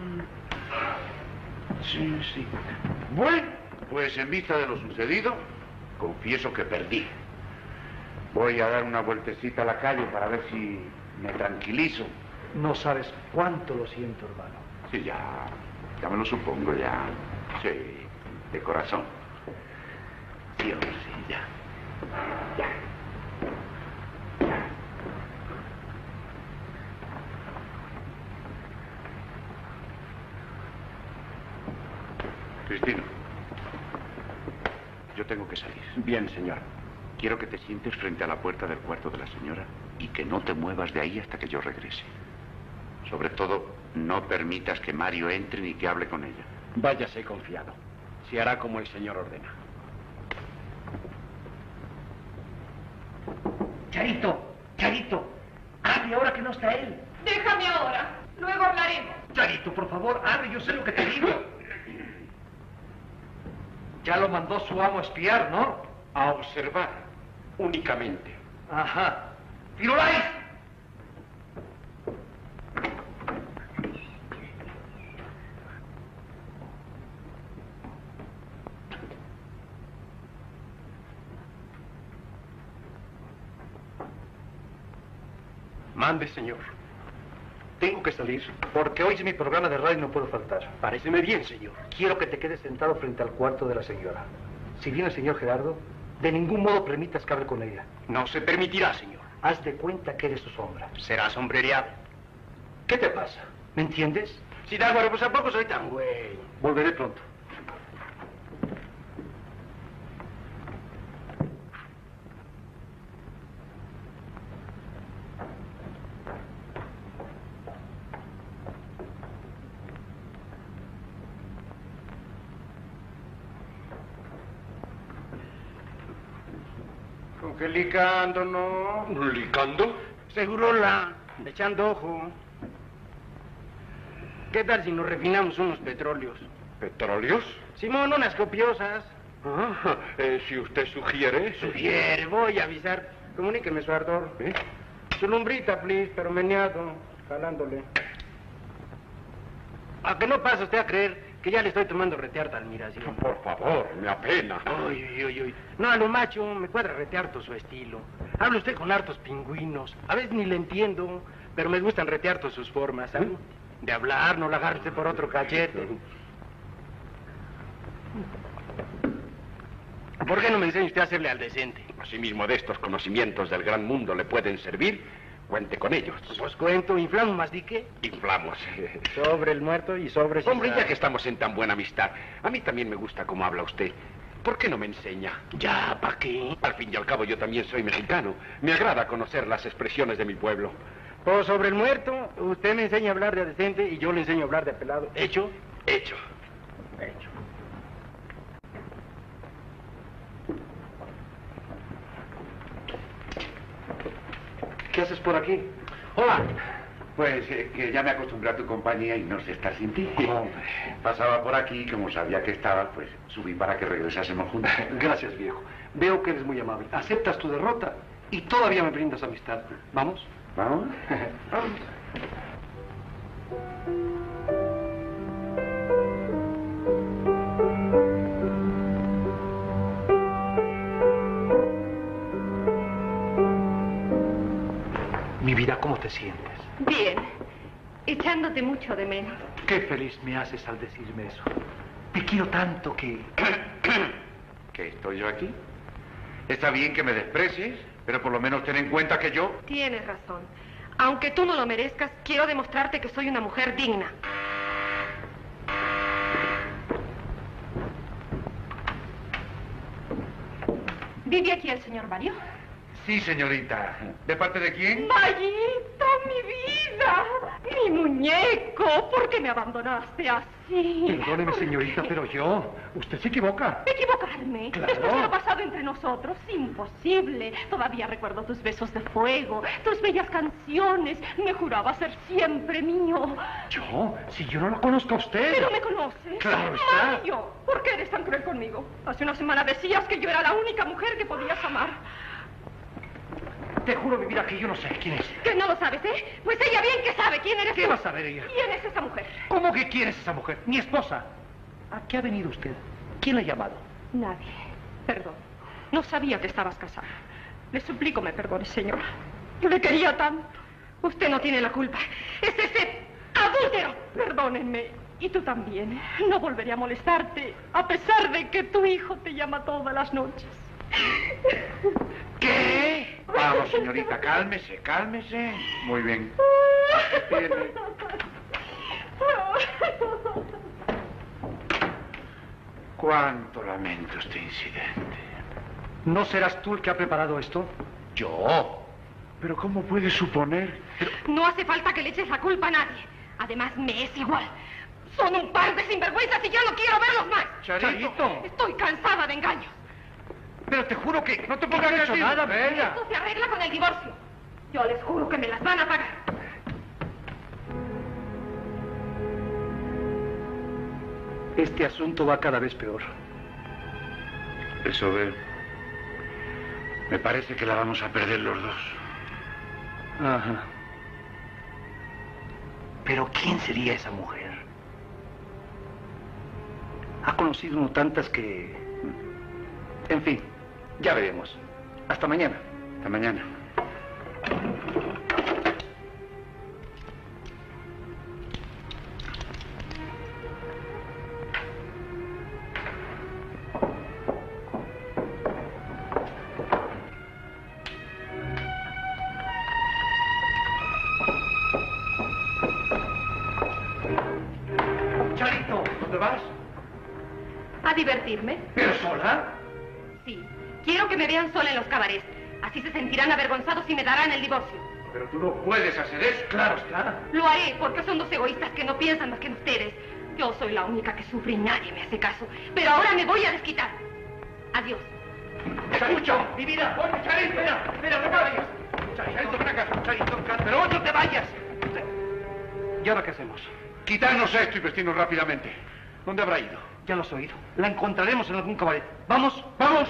Sí, sí. Bueno, pues en vista de lo sucedido, confieso que perdí. Voy a dar una vueltecita a la calle para ver si me tranquilizo. No sabes cuánto lo siento, hermano. Sí, ya. Ya me lo supongo, ya. Sí. de corazón. Sí, hombre, sí, ya. Ya. Cristino, yo tengo que salir. Bien, señor. Quiero que te sientes frente a la puerta del cuarto de la señora y que no te muevas de ahí hasta que yo regrese. Sobre todo, no permitas que Mario entre ni que hable con ella. Váyase confiado. Se hará como el señor ordena. Charito, Charito, abre ahora que no está él. Déjame ahora, luego hablaremos. Charito, por favor, abre, yo sé lo que te digo. Ya lo mandó su amo a espiar, ¿no? A observar, únicamente. Ajá. ¡Firulais! Mande, señor. Tengo que salir. Porque hoy es mi programa de radio y no puedo faltar. Paréceme bien, señor. Quiero que te quedes sentado frente al cuarto de la señora. Si viene el señor Gerardo, de ningún modo permitas que hable con ella. No se permitirá, señor. Haz de cuenta que eres su sombra. Será sombrereado. ¿Qué te pasa? ¿Me entiendes? Si da bueno, pues tampoco soy tan güey. Volveré pronto. ¿Con qué licando, no? ¿Licando? Segurola, echando ojo. ¿Qué tal si nos refinamos unos petróleos? ¿Petróleos? Simón, unas copiosas. Ah, eh, si usted sugiere... Sugiere, voy a avisar. Comuníqueme su ardor. ¿Eh? Su lumbrita, please, pero meneado, jalándole. ¿A que no pasa usted a creer que ya le estoy tomando retearta admiración? Por favor, me apena. Uy, uy, uy, uy. No, a lo macho, me cuadra retearto su estilo. Habla usted con hartos pingüinos. A veces ni le entiendo, pero me gustan retearto sus formas, ¿sabe? ¿Eh? De hablar, no la agarre usted por otro cachete. ¿Por qué no me enseña usted a hacerle al decente? Asimismo de estos conocimientos del gran mundo le pueden servir, cuente con ellos. Pues cuento, inflamos más dique. Inflamos. Sobre el muerto y sobre... Hombre, ya que estamos en tan buena amistad, a mí también me gusta cómo habla usted. ¿Por qué no me enseña? Ya, ¿para qué? Al fin y al cabo yo también soy mexicano. Me agrada conocer las expresiones de mi pueblo. Pues sobre el muerto, usted me enseña a hablar de decente y yo le enseño a hablar de apelado. ¿Hecho? Hecho. Hecho. ¿Qué haces por aquí? Hola. Pues eh, que ya me acostumbré a tu compañía y no sé estar sin ti. Oh. Pasaba por aquí, como sabía que estabas, pues subí para que regresásemos juntos. Gracias, viejo. Veo que eres muy amable. Aceptas tu derrota y todavía me brindas amistad. ¿Vamos? ¿Vamos? Vamos. Mi vida, ¿cómo te sientes? Bien, echándote mucho de menos. Qué feliz me haces al decirme eso. Te quiero tanto que... ¿Que estoy yo aquí? Está bien que me desprecies, pero por lo menos ten en cuenta que yo... Tienes razón. Aunque tú no lo merezcas, quiero demostrarte que soy una mujer digna. ¿Vive aquí el señor Mario? Sí, señorita. ¿De parte de quién? Mayito, mi vida, mi muñeco, ¿por qué me abandonaste así? Perdóneme, señorita, pero yo... Usted se equivoca. ¿Equivocarme? Claro. Después de lo pasado entre nosotros, imposible. Todavía recuerdo tus besos de fuego, tus bellas canciones. Me juraba ser siempre mío. ¿Yo? Si yo no lo conozco a usted. ¿Pero me conoces? Claro está. Mario, ¿por qué eres tan cruel conmigo? Hace una semana decías que yo era la única mujer que podías amar. Te juro, mi vida, que yo no sé quién es. ¿Que no lo sabes, eh? Pues ella bien que sabe quién eres. ¿Qué va a saber ella? ¿Quién es esa mujer? ¿Cómo que quién es esa mujer? Mi esposa. ¿A qué ha venido usted? ¿Quién la ha llamado? Nadie. Perdón. No sabía que estabas casada. Le suplico me perdone, señora. Yo le quería tanto. Usted no tiene la culpa. Es ese adúltero. Perdónenme. Y tú también. No volveré a molestarte, a pesar de que tu hijo te llama todas las noches. ¿Qué? Vamos, señorita, cálmese, cálmese. Muy bien. Tiene. Cuánto lamento este incidente. ¿No serás tú el que ha preparado esto? ¿Yo? ¿Pero cómo puedes suponer? No hace falta que le eches la culpa a nadie. Además, me es igual. Son un par de sinvergüenzas y ya no quiero verlos más. Charito. Estoy cansada de engaños. Pero te juro que no te pongas no hecho nada, venga. Esto se arregla con el divorcio. Yo les juro que me las van a pagar. Este asunto va cada vez peor. Eso veo. Me parece que la vamos a perder los dos. Ajá. Pero ¿quién sería esa mujer? Ha conocido uno tantas que... En fin, ya veremos. Hasta mañana. Hasta mañana. Charito, ¿dónde vas? ¿A divertirme? ¿Pero sola? Sí. Quiero que me vean sola en los cabarets. Así se sentirán avergonzados y me darán el divorcio. Pero tú no puedes hacer eso. Claro está. Lo haré porque son dos egoístas que no piensan más que en ustedes. Yo soy la única que sufre y nadie me hace caso. Pero ahora me voy a desquitar. Adiós. Escucho, mi vida. Oye, Charito, espera, espera, no te vayas. Charito, ven acá. Charito, pero no te vayas. ¿Y ahora qué hacemos? Quitarnos esto y vestirnos rápidamente. ¿Dónde habrá ido? Ya lo has oído. La encontraremos en algún cabaret. ¡Vamos! ¡Vamos!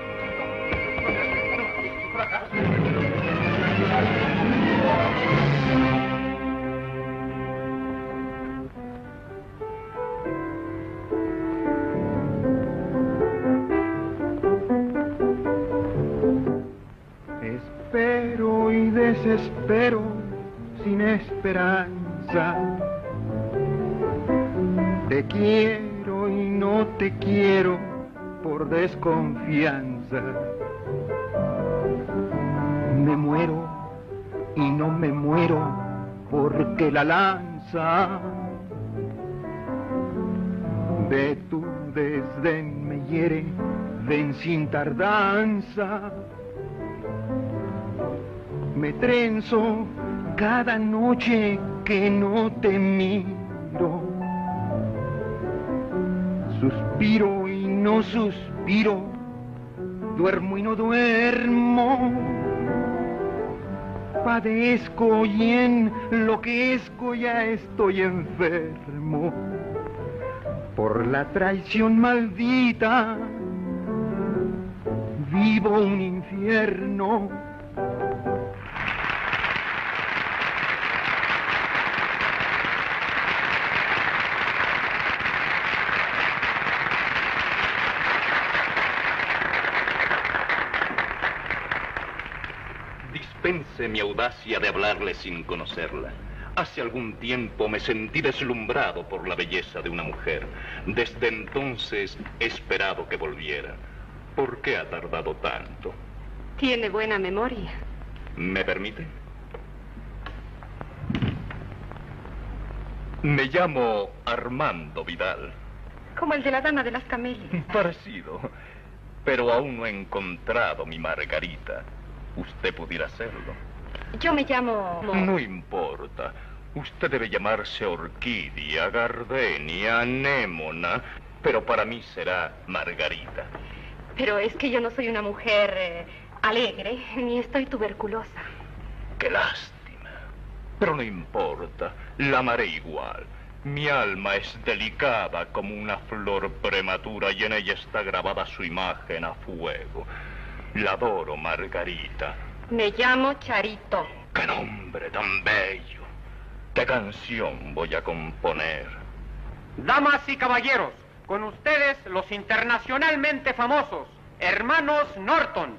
Espero y desespero sin esperanza. Te quiero y no te quiero por desconfianza. Me muero y no me muero porque la lanza de tu desdén me hiere, ven sin tardanza. Me trenzo cada noche que no te miro. Suspiro y no suspiro, duermo y no duermo. Padezco y enloquezco, ya estoy enfermo. Por la traición maldita, vivo un infierno. Dispense mi audacia de hablarle sin conocerla. Hace algún tiempo me sentí deslumbrado por la belleza de una mujer. Desde entonces he esperado que volviera. ¿Por qué ha tardado tanto? Tiene buena memoria. ¿Me permite? Me llamo Armando Vidal. Como el de la dama de las camelias. Parecido. Pero aún no he encontrado mi Margarita. Usted pudiera hacerlo. Yo me llamo... No importa. Usted debe llamarse Orquídea, Gardenia, Anémona, pero para mí será Margarita. Pero es que yo no soy una mujer eh, alegre, ni estoy tuberculosa. ¡Qué lástima! Pero no importa, la amaré igual. Mi alma es delicada como una flor prematura y en ella está grabada su imagen a fuego. La adoro, Margarita. Me llamo Charito. ¡Qué nombre tan bello! ¿Qué canción voy a componer? Damas y caballeros, con ustedes los internacionalmente famosos, hermanos Norton.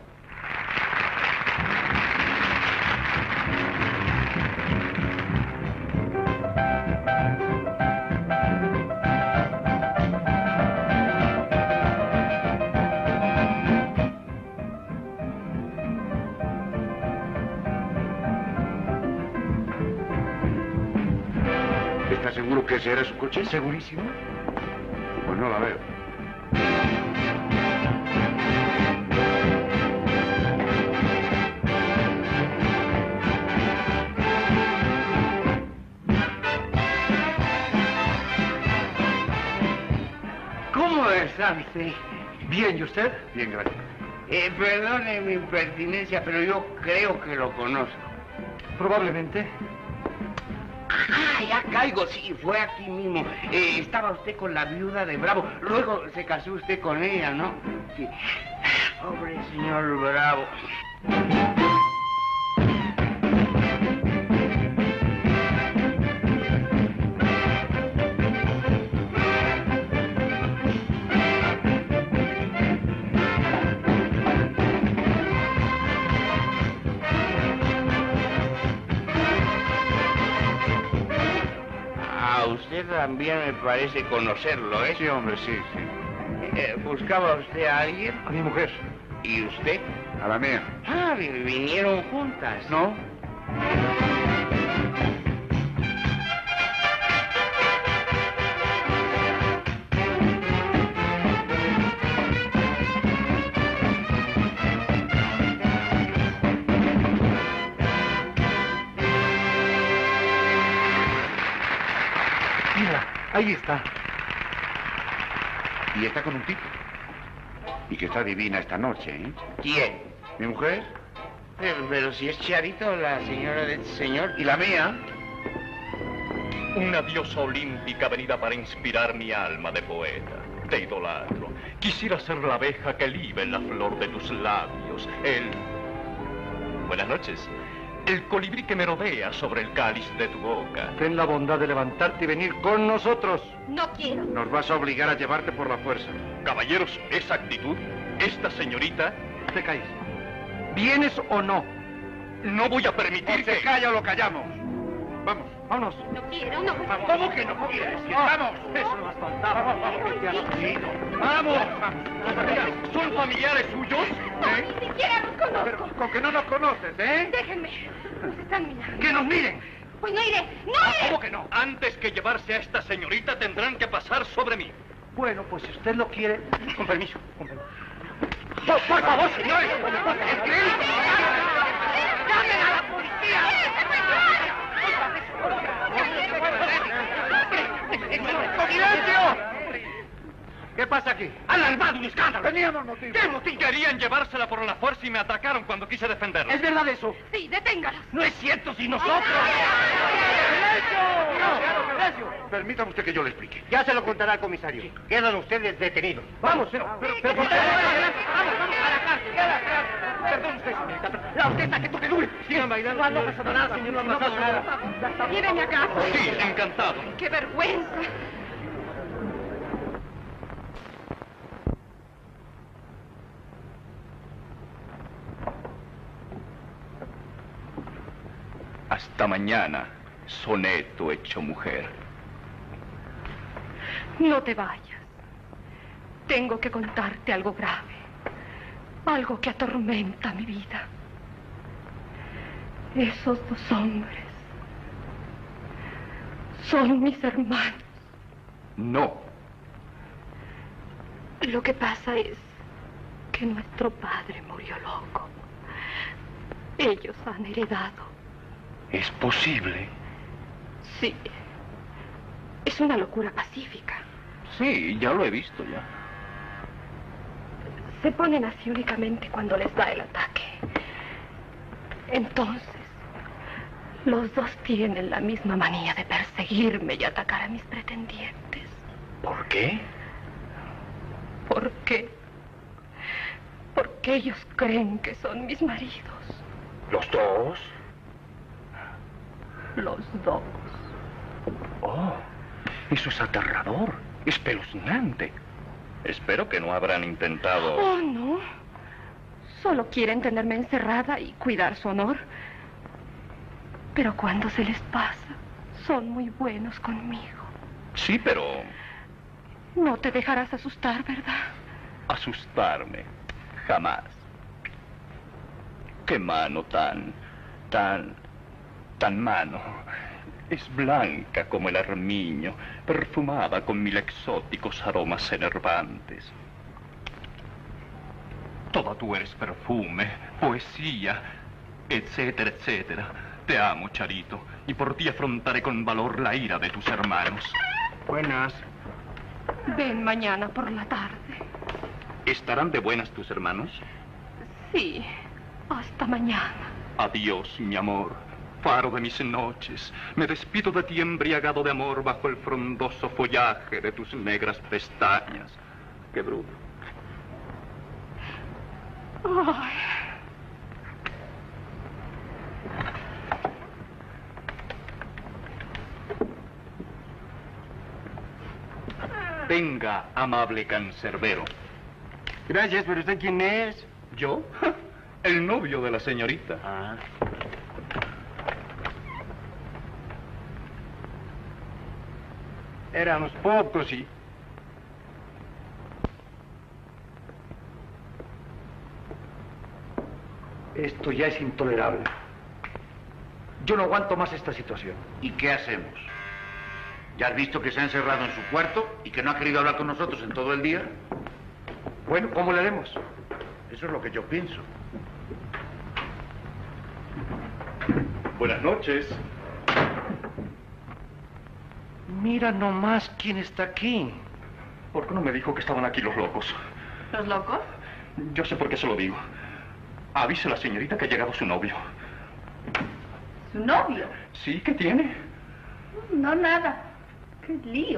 ¿Está seguro que ese era su coche? ¿Segurísimo? Pues no la veo. ¿Cómo está usted? Bien, ¿y usted? Bien, gracias. Eh, perdone mi impertinencia, pero yo creo que lo conozco. Probablemente. Ah, ya caigo, sí, fue aquí mismo. Eh, estaba usted con la viuda de Bravo, luego se casó usted con ella, ¿no? Sí. Pobre señor Bravo. Usted también me parece conocerlo, ¿eh? Sí, hombre, sí, sí. Eh, ¿Buscaba usted a alguien? A mi mujer. ¿Y usted? A la mía. Ah, vi- vinieron juntas. ¿No? Mira, ahí está. Y está con un tipo. Y que está divina esta noche, ¿eh? ¿Quién? ¿Mi mujer? Pero, pero si es Charito, la señora de este señor. ¿Y la mía? Una diosa olímpica venida para inspirar mi alma de poeta. Te idolatro. Quisiera ser la abeja que liba en la flor de tus labios. El... Buenas noches. El colibrí que me rodea sobre el cáliz de tu boca. Ten la bondad de levantarte y venir con nosotros. No quiero. Nos vas a obligar a llevarte por la fuerza. Caballeros, esa actitud, esta señorita... Te caes. ¿Vienes o no? No voy a permitir O se que... calla o lo callamos. Vamos. Vámonos. No quiero, no. Vamos. ¿Cómo que no quieres? ¡Vamos! Eso nos faltaba. Vamos, vamos, que te has ido. ¡Vamos! ¿Son familiares suyos? No, ni siquiera los conozco. Pero con que no nos conoces, ¿eh? Déjenme. Nos están mirando. ¡Que nos miren! Pues no iré. ¡No iré! ¿Cómo que no? Antes que llevarse a esta señorita tendrán que pasar sobre mí. Bueno, pues si usted lo quiere... Con permiso, con permiso. Por, por favor, señores. ¡Llamen a la policía! ¡Silencio! ¿Qué pasa aquí? ¡Han armado un escándalo! Teníamos motivo. ¿Qué motivo? Querían llevársela por la fuerza y me atacaron cuando quise defenderla. ¿Es verdad eso? Sí, deténgalos. No es cierto, si nosotros... Permítame usted que yo le explique. Ya se lo contará al comisario. Quedan ustedes detenidos. Vamos, pero... pero, pero ¿por qué? Vamos, vamos a la cárcel. A la cárcel. Perdón usted, señorita. pero- La orquesta que toque duro. Sigan bailando. No ha pasado nada, señor, no ha pasado nada. Llévenme a casa. Sí, encantado. ¡Qué vergüenza! Hasta mañana, soneto hecho mujer. No te vayas. Tengo que contarte algo grave. Algo que atormenta mi vida. Esos dos hombres son mis hermanos. No. Lo que pasa es que nuestro padre murió loco. Ellos han heredado. ¿Es posible? Sí. Es una locura pacífica. Sí, ya lo he visto ya. Se ponen así únicamente cuando les da el ataque. Entonces, los dos tienen la misma manía de perseguirme y atacar a mis pretendientes. ¿Por qué? ¿Por qué? Porque ellos creen que son mis maridos. ¿Los dos? Los dos. Oh, eso es aterrador, espeluznante. Espero que no habrán intentado... Oh, no. Solo quieren tenerme encerrada y cuidar su honor. Pero cuando se les pasa, son muy buenos conmigo. Sí, pero... No te dejarás asustar, ¿verdad? asustarme. Jamás. Qué mano tan... tan... tan mano. Es blanca como el armiño, perfumada con mil exóticos aromas enervantes. Toda tú eres perfume, poesía, etcétera, etcétera. Te amo, Charito, y por ti afrontaré con valor la ira de tus hermanos. Buenas. Ven mañana por la tarde. ¿Estarán de buenas tus hermanos? Sí, hasta mañana. Adiós, mi amor, faro de mis noches. Me despido de ti embriagado de amor bajo el frondoso follaje de tus negras pestañas. Qué bruto. Ay. Venga, amable cancerbero. Gracias, pero ¿usted quién es? ¿Yo? El novio de la señorita. Ah. Éramos pocos y... Esto ya es intolerable. Yo no aguanto más esta situación. ¿Y qué hacemos? ¿Ya has visto que se ha encerrado en su cuarto y que no ha querido hablar con nosotros en todo el día? Bueno, ¿cómo le haremos? Eso es lo que yo pienso. Buenas noches. Mira nomás quién está aquí. ¿Por qué no me dijo que estaban aquí los locos? ¿Los locos? Yo sé por qué se lo digo. Avise a la señorita que ha llegado su novio. ¿Su novio? ¿Sí? ¿Qué tiene? No, nada. ¡Qué lío!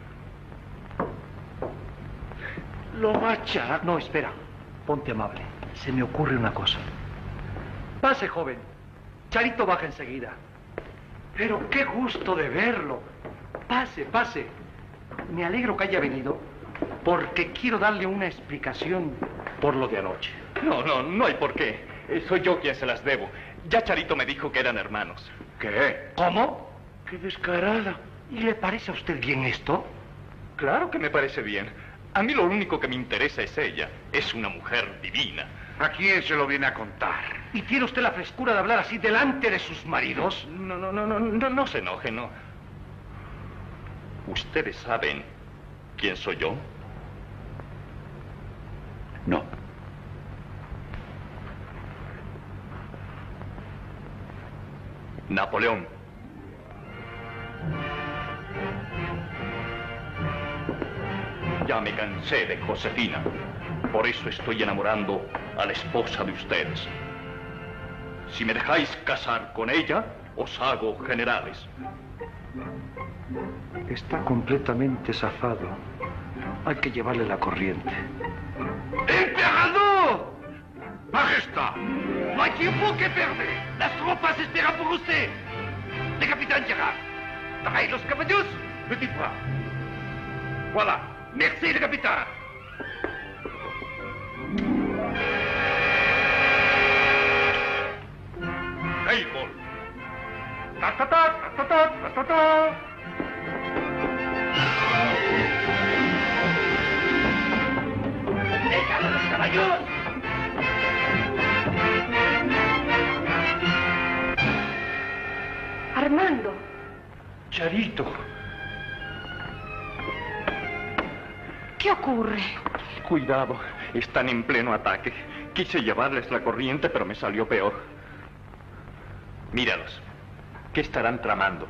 Lo macha. No, espera. Ponte amable. Se me ocurre una cosa. Pase, joven. Charito baja enseguida. Pero qué gusto de verlo. Pase, pase. Me alegro que haya venido porque quiero darle una explicación por lo de anoche. No, no, no hay por qué. Eh, Soy yo quien se las debo. Ya Charito me dijo que eran hermanos. ¿Qué? ¿Cómo? ¡Qué descarada! ¿Y le parece a usted bien esto? Claro que me parece bien. A mí lo único que me interesa es ella. Es una mujer divina. ¿A quién se lo viene a contar? ¿Y tiene usted la frescura de hablar así delante de sus maridos? No, no, no, no, no, no se enoje, no. ¿Ustedes saben quién soy yo? No. Napoleón. Ya me cansé de Josefina. Por eso estoy enamorando a la esposa de ustedes. Si me dejáis casar con ella, os hago generales. Está completamente zafado. Hay que llevarle la corriente. ¡Emperador! ¡Majestad! No hay tiempo que perder. Las tropas esperan por usted. Le capitán Gerard. Trae los caballos, Petit Bras. Voilà. Merci, le capitán. Heybol. Ta ta ta ta ta ta ta ta. ¡Déjalo a los caballos! Armando. Charito. ¿Qué ocurre? Cuidado, están en pleno ataque. Quise llevarles la corriente, pero me salió peor. Míralos. ¿Qué estarán tramando?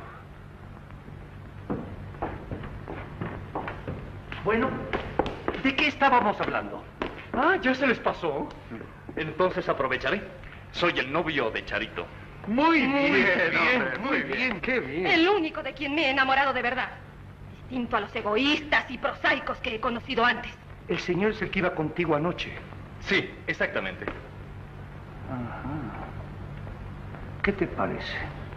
Bueno, ¿de qué estábamos hablando? Ah, ya se les pasó. Entonces aprovecharé. Soy el novio de Charito. Muy bien, Muy bien, hombre, muy bien, qué bien. El único de quien me he enamorado de verdad. Distinto a los egoístas y prosaicos que he conocido antes. El señor es el que iba contigo anoche. Sí, exactamente. Ajá. ¿Qué te parece?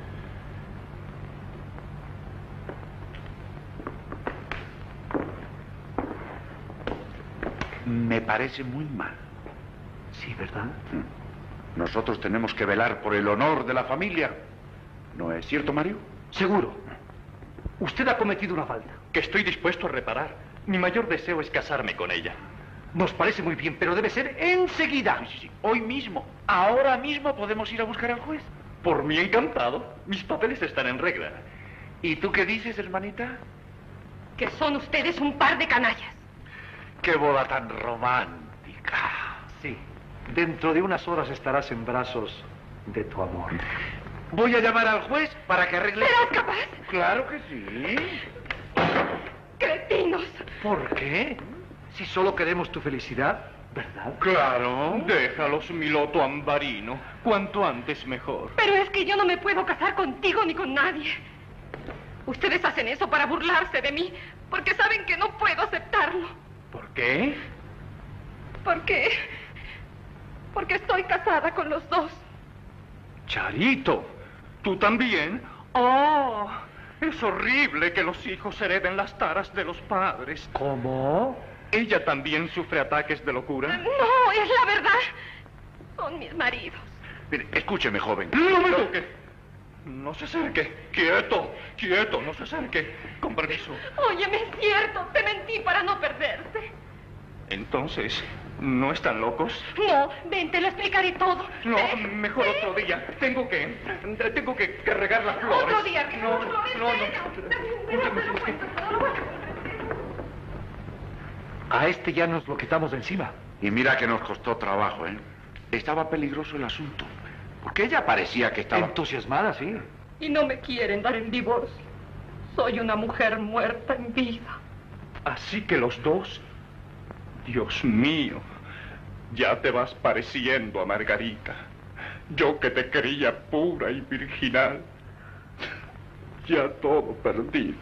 Me parece muy mal. Sí, ¿verdad? Nosotros tenemos que velar por el honor de la familia. ¿No es cierto, Mario? Seguro. Usted ha cometido una falta. Que estoy dispuesto a reparar. Mi mayor deseo es casarme con ella. Nos parece muy bien, pero debe ser enseguida. Sí, sí, sí. Hoy mismo. Ahora mismo podemos ir a buscar al juez. Por mí encantado. Mis papeles están en regla. ¿Y tú qué dices, hermanita? Que son ustedes un par de canallas. ¡Qué boda tan romántica! Sí. Dentro de unas horas estarás en brazos de tu amor. Voy a llamar al juez para que arregle... ¿Serás capaz? Claro que sí. ¡Cretinos! ¿Por qué? Si solo queremos tu felicidad, ¿verdad? Claro. Déjalos, mi loto ambarino. Cuanto antes mejor. Pero es que yo no me puedo casar contigo ni con nadie. Ustedes hacen eso para burlarse de mí, porque saben que no puedo aceptarlo. ¿Por qué? ¿Por qué? Porque estoy casada con los dos. Charito, ¿tú también? ¡Oh! Es horrible que los hijos hereden las taras de los padres. ¿Cómo? ¿Ella también sufre ataques de locura? No, es la verdad. Son mis maridos. Mire, escúcheme, joven. ¡No me toque! No se acerque. Quieto, quieto, no se acerque. Con permiso. Óyeme, es cierto. Te mentí para no perderte. Entonces, ¿no están locos? No, ven, te lo explicaré todo. No, Ven, mejor ven. otro día. Tengo que... Tengo que, que regar las flores. Otro día, No, no, no, no. A este ya nos lo quitamos de encima. Y mira que nos costó trabajo, ¿eh? Estaba peligroso el asunto. Porque ella parecía que estaba... Entusiasmada, sí. Y no me quieren dar el divorcio. Soy una mujer muerta en vida. Así que los dos... Dios mío, ya te vas pareciendo a Margarita. Yo que te quería pura y virginal. Ya todo perdido.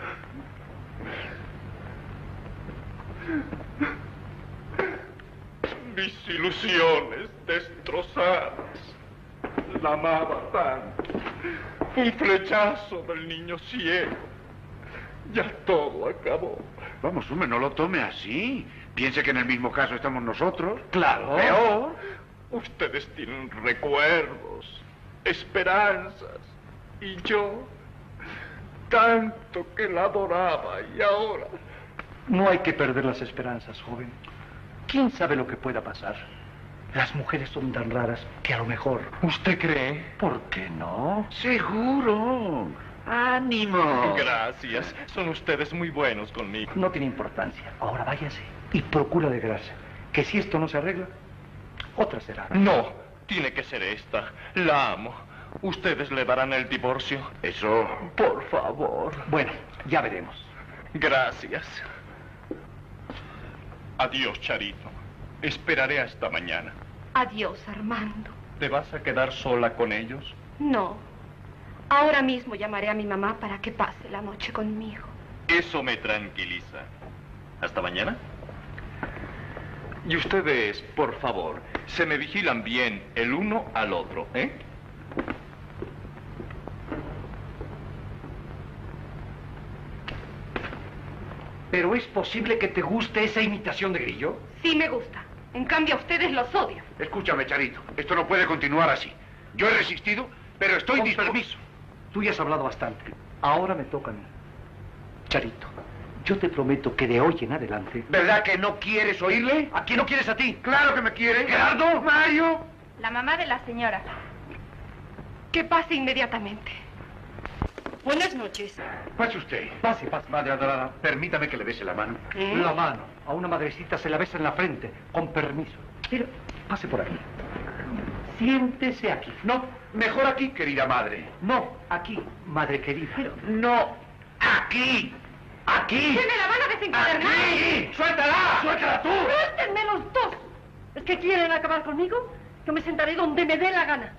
Mis ilusiones destrozadas. La amaba tanto. Un flechazo del niño ciego. Ya todo acabó. Vamos, hombre, no lo tome así. Piense que en el mismo caso estamos nosotros. Claro. Peor. Ustedes tienen recuerdos, esperanzas. Y yo, tanto que la adoraba y ahora... No hay que perder las esperanzas, joven. ¿Quién sabe lo que pueda pasar? Las mujeres son tan raras que a lo mejor... ¿Usted cree? ¿Por qué no? Seguro. ¡Ánimo! Gracias. Son ustedes muy buenos conmigo. No tiene importancia. Ahora váyase y procura de gracia. Que si esto no se arregla, otra será. No, tiene que ser esta. La amo. ¿Ustedes le darán el divorcio? Eso... Por favor. Bueno, ya veremos. Gracias. Adiós, Charito. Esperaré hasta mañana. Adiós, Armando. ¿Te vas a quedar sola con ellos? No. Ahora mismo llamaré a mi mamá para que pase la noche conmigo. Eso me tranquiliza. ¿Hasta mañana? Y ustedes, por favor, se me vigilan bien el uno al otro, ¿eh? ¿Pero es posible que te guste esa imitación de Grillo? Sí me gusta. En cambio a ustedes los odio. Escúchame, Charito. Esto no puede continuar así. Yo he resistido, pero estoy Con dispuesto... permiso. Tú ya has hablado bastante. Ahora me toca a mí. Charito, yo te prometo que de hoy en adelante... ¿Verdad que no quieres oírle? ¿A quién no quieres a ti? ¡Claro que me quiere! ¡Gerardo! ¡Mario! La mamá de la señora. Que pase inmediatamente. Buenas noches. Pase usted. Pase, pase. Madre adorada, permítame que le bese la mano. ¿Eh? La mano. A una madrecita se la besa en la frente. Con permiso. Pero... Pase por aquí. Siéntese aquí. No, mejor aquí, querida madre. No, aquí, madre querida. Pero... No, aquí. Aquí. ¡Que me la van a desencadernar! ¡Aquí! ¡Suéltala! ¡Suéltala tú! ¡Suéltenme los dos! ¿Es que quieren acabar conmigo? Yo me sentaré donde me dé la gana.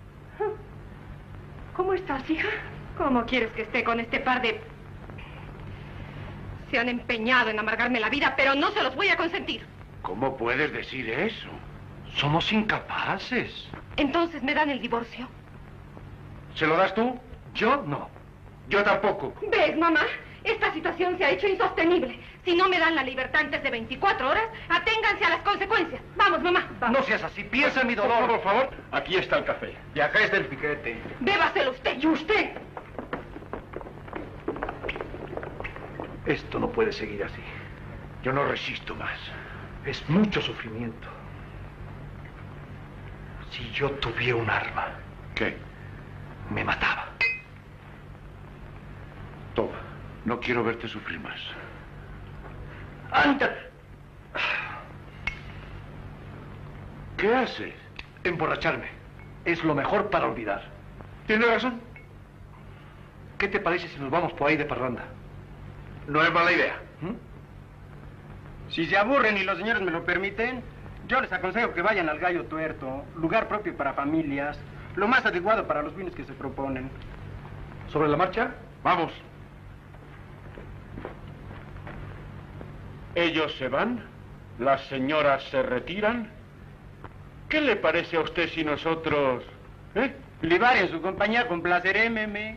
¿Cómo estás, hija? ¿Cómo quieres que esté con este par de... Se han empeñado en amargarme la vida, pero no se los voy a consentir. ¿Cómo puedes decir eso? Somos incapaces. Entonces me dan el divorcio. ¿Se lo das tú? Yo no. Yo tampoco. ¿Ves, mamá? Esta situación se ha hecho insostenible. Si no me dan la libertad antes de veinticuatro horas, aténganse a las consecuencias. Vamos, mamá. Vamos. No seas así. Piensa en mi dolor. Por favor. Aquí está el café. Y acá está el piquete. Bébaselo usted. ¿Y usted? Esto no puede seguir así. Yo no resisto más. Es mucho sufrimiento. Si yo tuviera un arma, ¿Qué? me mataba. No quiero verte sufrir más. ¡Anda! ¿Qué haces? Emborracharme. Es lo mejor para olvidar. Tienes razón. ¿Qué te parece si nos vamos por ahí de parranda? No es mala idea. ¿Mm? Si se aburren y los señores me lo permiten, yo les aconsejo que vayan al Gallo Tuerto, lugar propio para familias, lo más adecuado para los fines que se proponen. ¿Sobre la marcha? Vamos. Ellos se van, las señoras se retiran. ¿Qué le parece a usted si nosotros... ¿Eh? Libar en su compañía complacerémeme.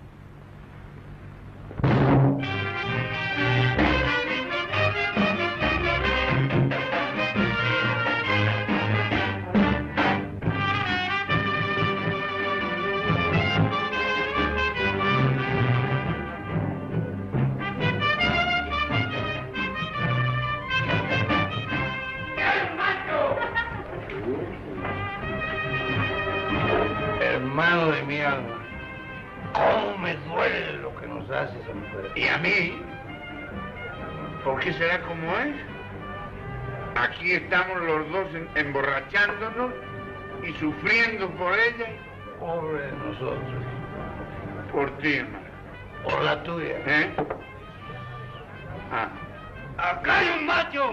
Hermano de mi alma, cómo me duele lo que nos hace esa mujer. ¿Y a mí? ¿Por qué será como es? Aquí estamos los dos en- emborrachándonos y sufriendo por ella. Pobre de nosotros. Por ti, hermano. Por la tuya. ¿Eh? Ah. ¡Acá hay un macho!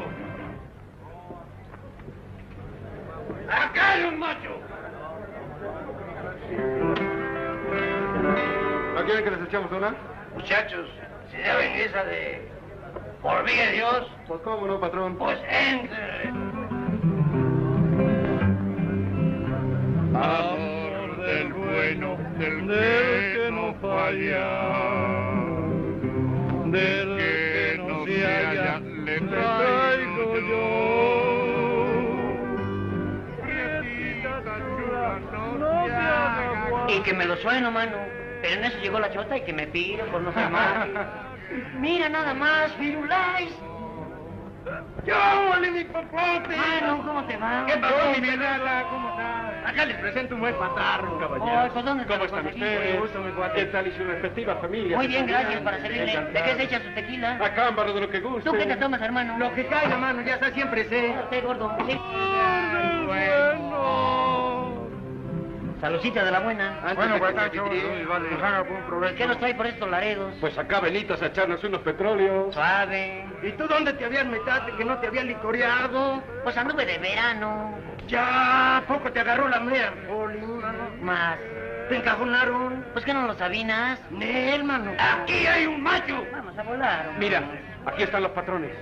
¡Acá hay un macho! ¿No quieren que les echemos una? Muchachos, si ya ven esa de por mí de Dios, Pues cómo no, patrón. pues entre. Amor del bueno, del que no falla, del que no se halla, le traigo yo. Y que me lo sueno, mano. Pero en eso llegó la chota y que me pide por no ser mal. Mira nada más, Firulais. ¡Yo, ole mi popote! Mano, ¿cómo te va? ¿Qué pasó, mi Benala? ¿Cómo estás? Acá les presento un buen patarro, caballero. Ay, pues, ¿dónde te ¿Cómo lo están conseguí? ustedes? Mucho gusto, mi cuate. ¿Qué tal y su respectiva familia? Muy bien, gracias, para servirle. ¿De qué se echa su tequila? A cámbaro de lo que guste. ¿Tú qué te tomas, hermano? Lo que caiga, mano, ya está, siempre sé. Usted, gordo. Sí. Bueno. Saludcita de la buena. Bueno, pues, nos haga buen provecho. ¿Qué nos trae por estos laredos? Pues acá venitas a echarnos unos petróleos. Suave. ¿Y tú dónde te habías metido que no te había licoreado? Pues anduve de verano. Ya, poco te agarró la mea, Poli. Más. ¿Te encajonaron? Pues que no lo sabinas. Ne, hermano. ¡Aquí hay un macho! Vamos a volar. hombre. Mira, aquí están los patrones.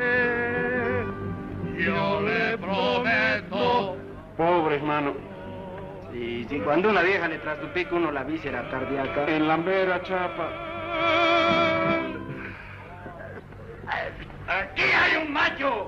Yo le prometo. Pobre hermano. Sí, sí, cuando una vieja le trastupica uno la víscera cardíaca. En Lambera, chapa. ¡Aquí hay un macho!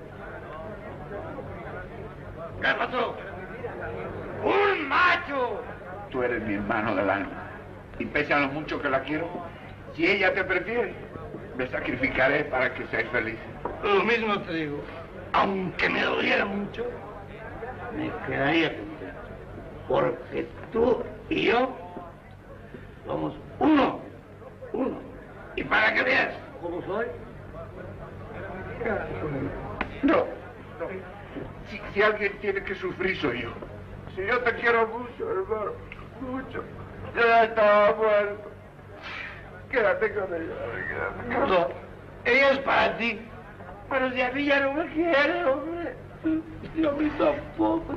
¿Qué pasó? ¡Un macho! Tú eres mi hermano del alma. Y pese a lo mucho que la quiero, si ella te prefiere, me sacrificaré para que seas feliz. Lo mismo te digo. Aunque me doliera mucho, me quedaría contento. Porque tú y yo somos uno. Uno. Y para que veas cómo soy. No, no. Si, si alguien tiene que sufrir, soy yo. Si yo te quiero mucho, hermano. Mucho. Yo ya estaba muerto. Quédate con ella. Quédate con ella. No, ella es para ti. Pero si a mí ya no me quiere, hombre. Yo a mí tampoco.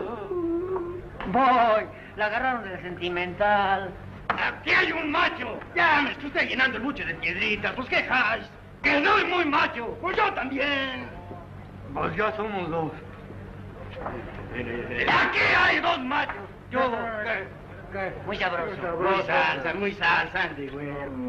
Voy. La agarraron del sentimental. ¡Aquí hay un macho! Ya me estoy llenando el buche de piedritas. ¿Pues qué jays? ¡Que soy muy macho! ¡Pues yo también! Pues ya somos dos. ¡Aquí hay dos machos! Yo... ¿qué? ¿Qué? Muy sabroso. Muy salsa, muy salsa, de güey.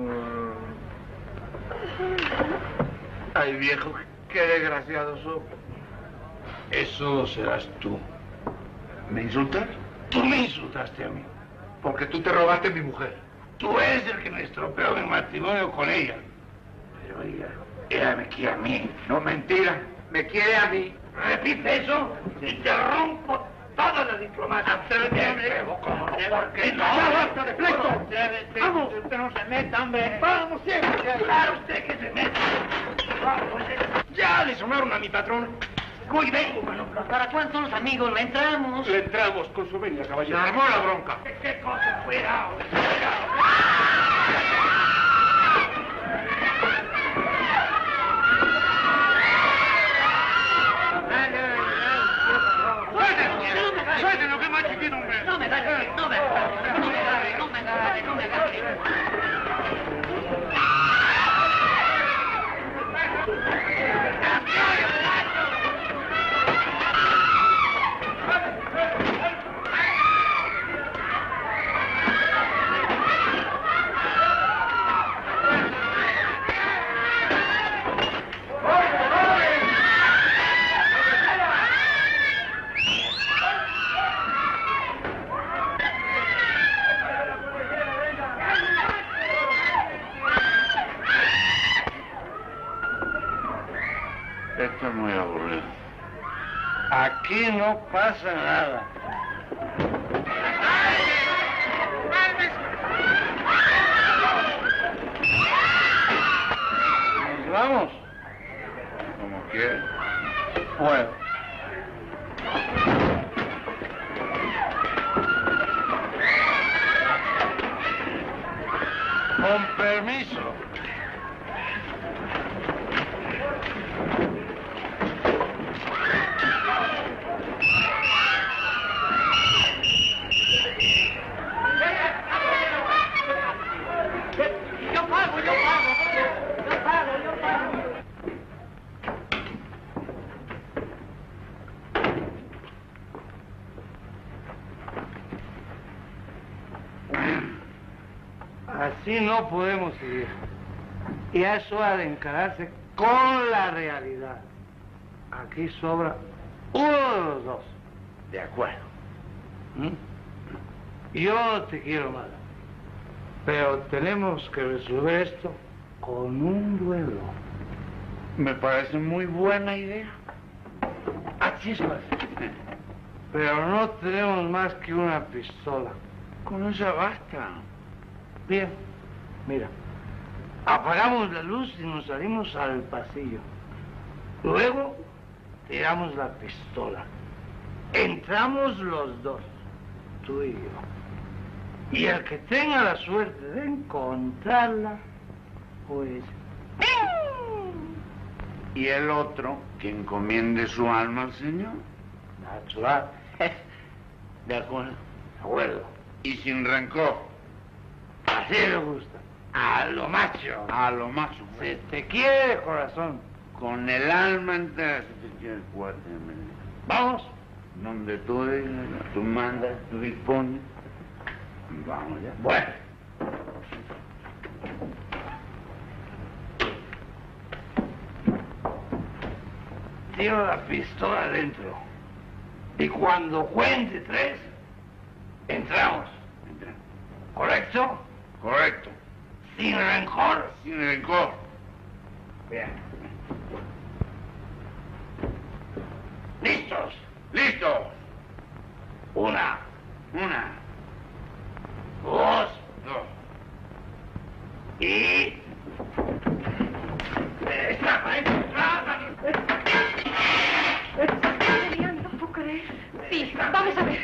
Ay, viejo, qué desgraciado soy. Eso serás tú. ¿Me insultas? Tú me insultaste a mí. Porque tú te robaste a mi mujer. Tú eres el que me estropeó mi matrimonio con ella. Pero ella, ella me quiere a mí. No, mentira. Me quiere a mí. Repite eso y te rompo toda la diplomacia. Atrévete, ¿Cómo no? ¿Por qué no? Ya basta de pleito. Atrévete. Vamos. Usted no se meta, hombre. Vamos, siempre. Claro, usted que se mete. Vamos. Ya le sonaron a mi patrón. Voy, vengo, mano. ¿Para cuánto los amigos? ¿Le entramos? Le entramos con su venia, Se caballero. armó la bronca. ¿Qué cosa? Cuidado, cuidado. Suéltelo, que más chiquito, hombre. No me agarre, no me agarre, no me agarre, no me agarre, no me agarre. Esto es muy aburrido. Aquí no pasa nada. ¿Nos vamos? Como quieras. Bueno. Con permiso. Yo pago, yo pago. Yo pago, yo pago. Así no podemos seguir. Y es hora de encararse con la realidad. Aquí sobra uno de los dos. De acuerdo. ¿Mm? Yo no te quiero mal. Pero tenemos que resolver esto con un duelo. Me parece muy buena idea. Así es, padre. Pero no tenemos más que una pistola. Con esa basta. Bien, mira. Apagamos la luz y nos salimos al pasillo. Luego tiramos la pistola. Entramos los dos, tú y yo. Y el que tenga la suerte de encontrarla, pues... Y el otro, que encomiende su alma al Señor. Natural. De acuerdo. De acuerdo. Y sin rencor. Así me gusta. A lo macho. A lo macho. Se te quiere de corazón. Con el alma entera se te quiere cuate. Vamos. Donde tú digas, tú mandas, tú dispones. Vamos ya. Bueno. Tiro la pistola adentro. Y cuando cuente tres, entramos. Entra. ¿Correcto? Correcto. Sin rencor. Sin rencor. Bien. ¿Listos? ¡Listo! Una. Una. Dos. Dos. Y... ¡Estrapa, estrapa! No puedo creer. Sí, vamos a ver.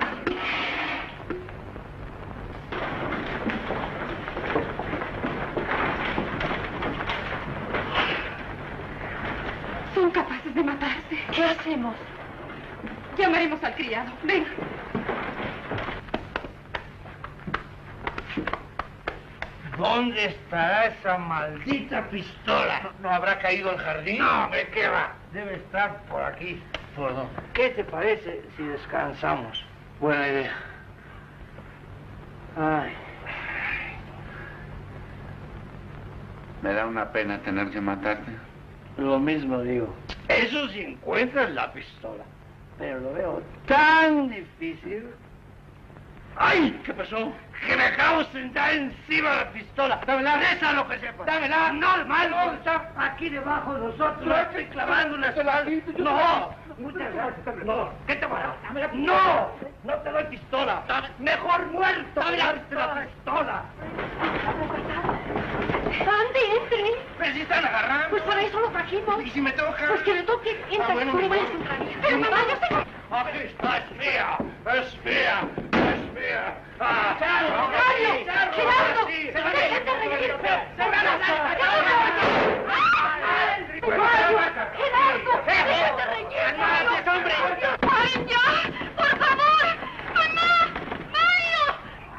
Son capaces de matarse. ¿Qué hacemos? Llamaremos al criado. Ven. ¿Dónde estará esa maldita pistola? ¿No, no habrá caído al jardín? No, hombre, ¿qué va? Debe estar por aquí. ¿Por dónde? ¿Qué te parece si descansamos? Buena idea. Ay. Me da una pena tener que matarte. Lo mismo digo. Eso si encuentras la pistola. Pero lo veo tan difícil. ¡Ay! ¿Qué pasó? Que me acabo de sentar encima de la pistola. Dámela. Esa lo que sepa. Dámela. Normal. No, está aquí debajo de nosotros. No estoy clavando una espada. No. Muchas gracias. No. ¿Qué te pasa? Dámela. No. No te doy pistola. Mejor muerto que darte la pistola. Ande, entre. ¿Me si están agarrando? Pues para eso lo trajimos. ¿Y si me toca? Pues que le toque. Entra, Ah, bueno, no lo mi vayas a amor. entrar. Pero mamá, yo sé. Aquí está, es mía. Es mía. Es mía. Ah, Gerardo, Gerardo, déjate reír. Gerardo, déjate reír. hombre! ¡Ay, ya! ¡Por favor! ¡Mamá! ¡Mario!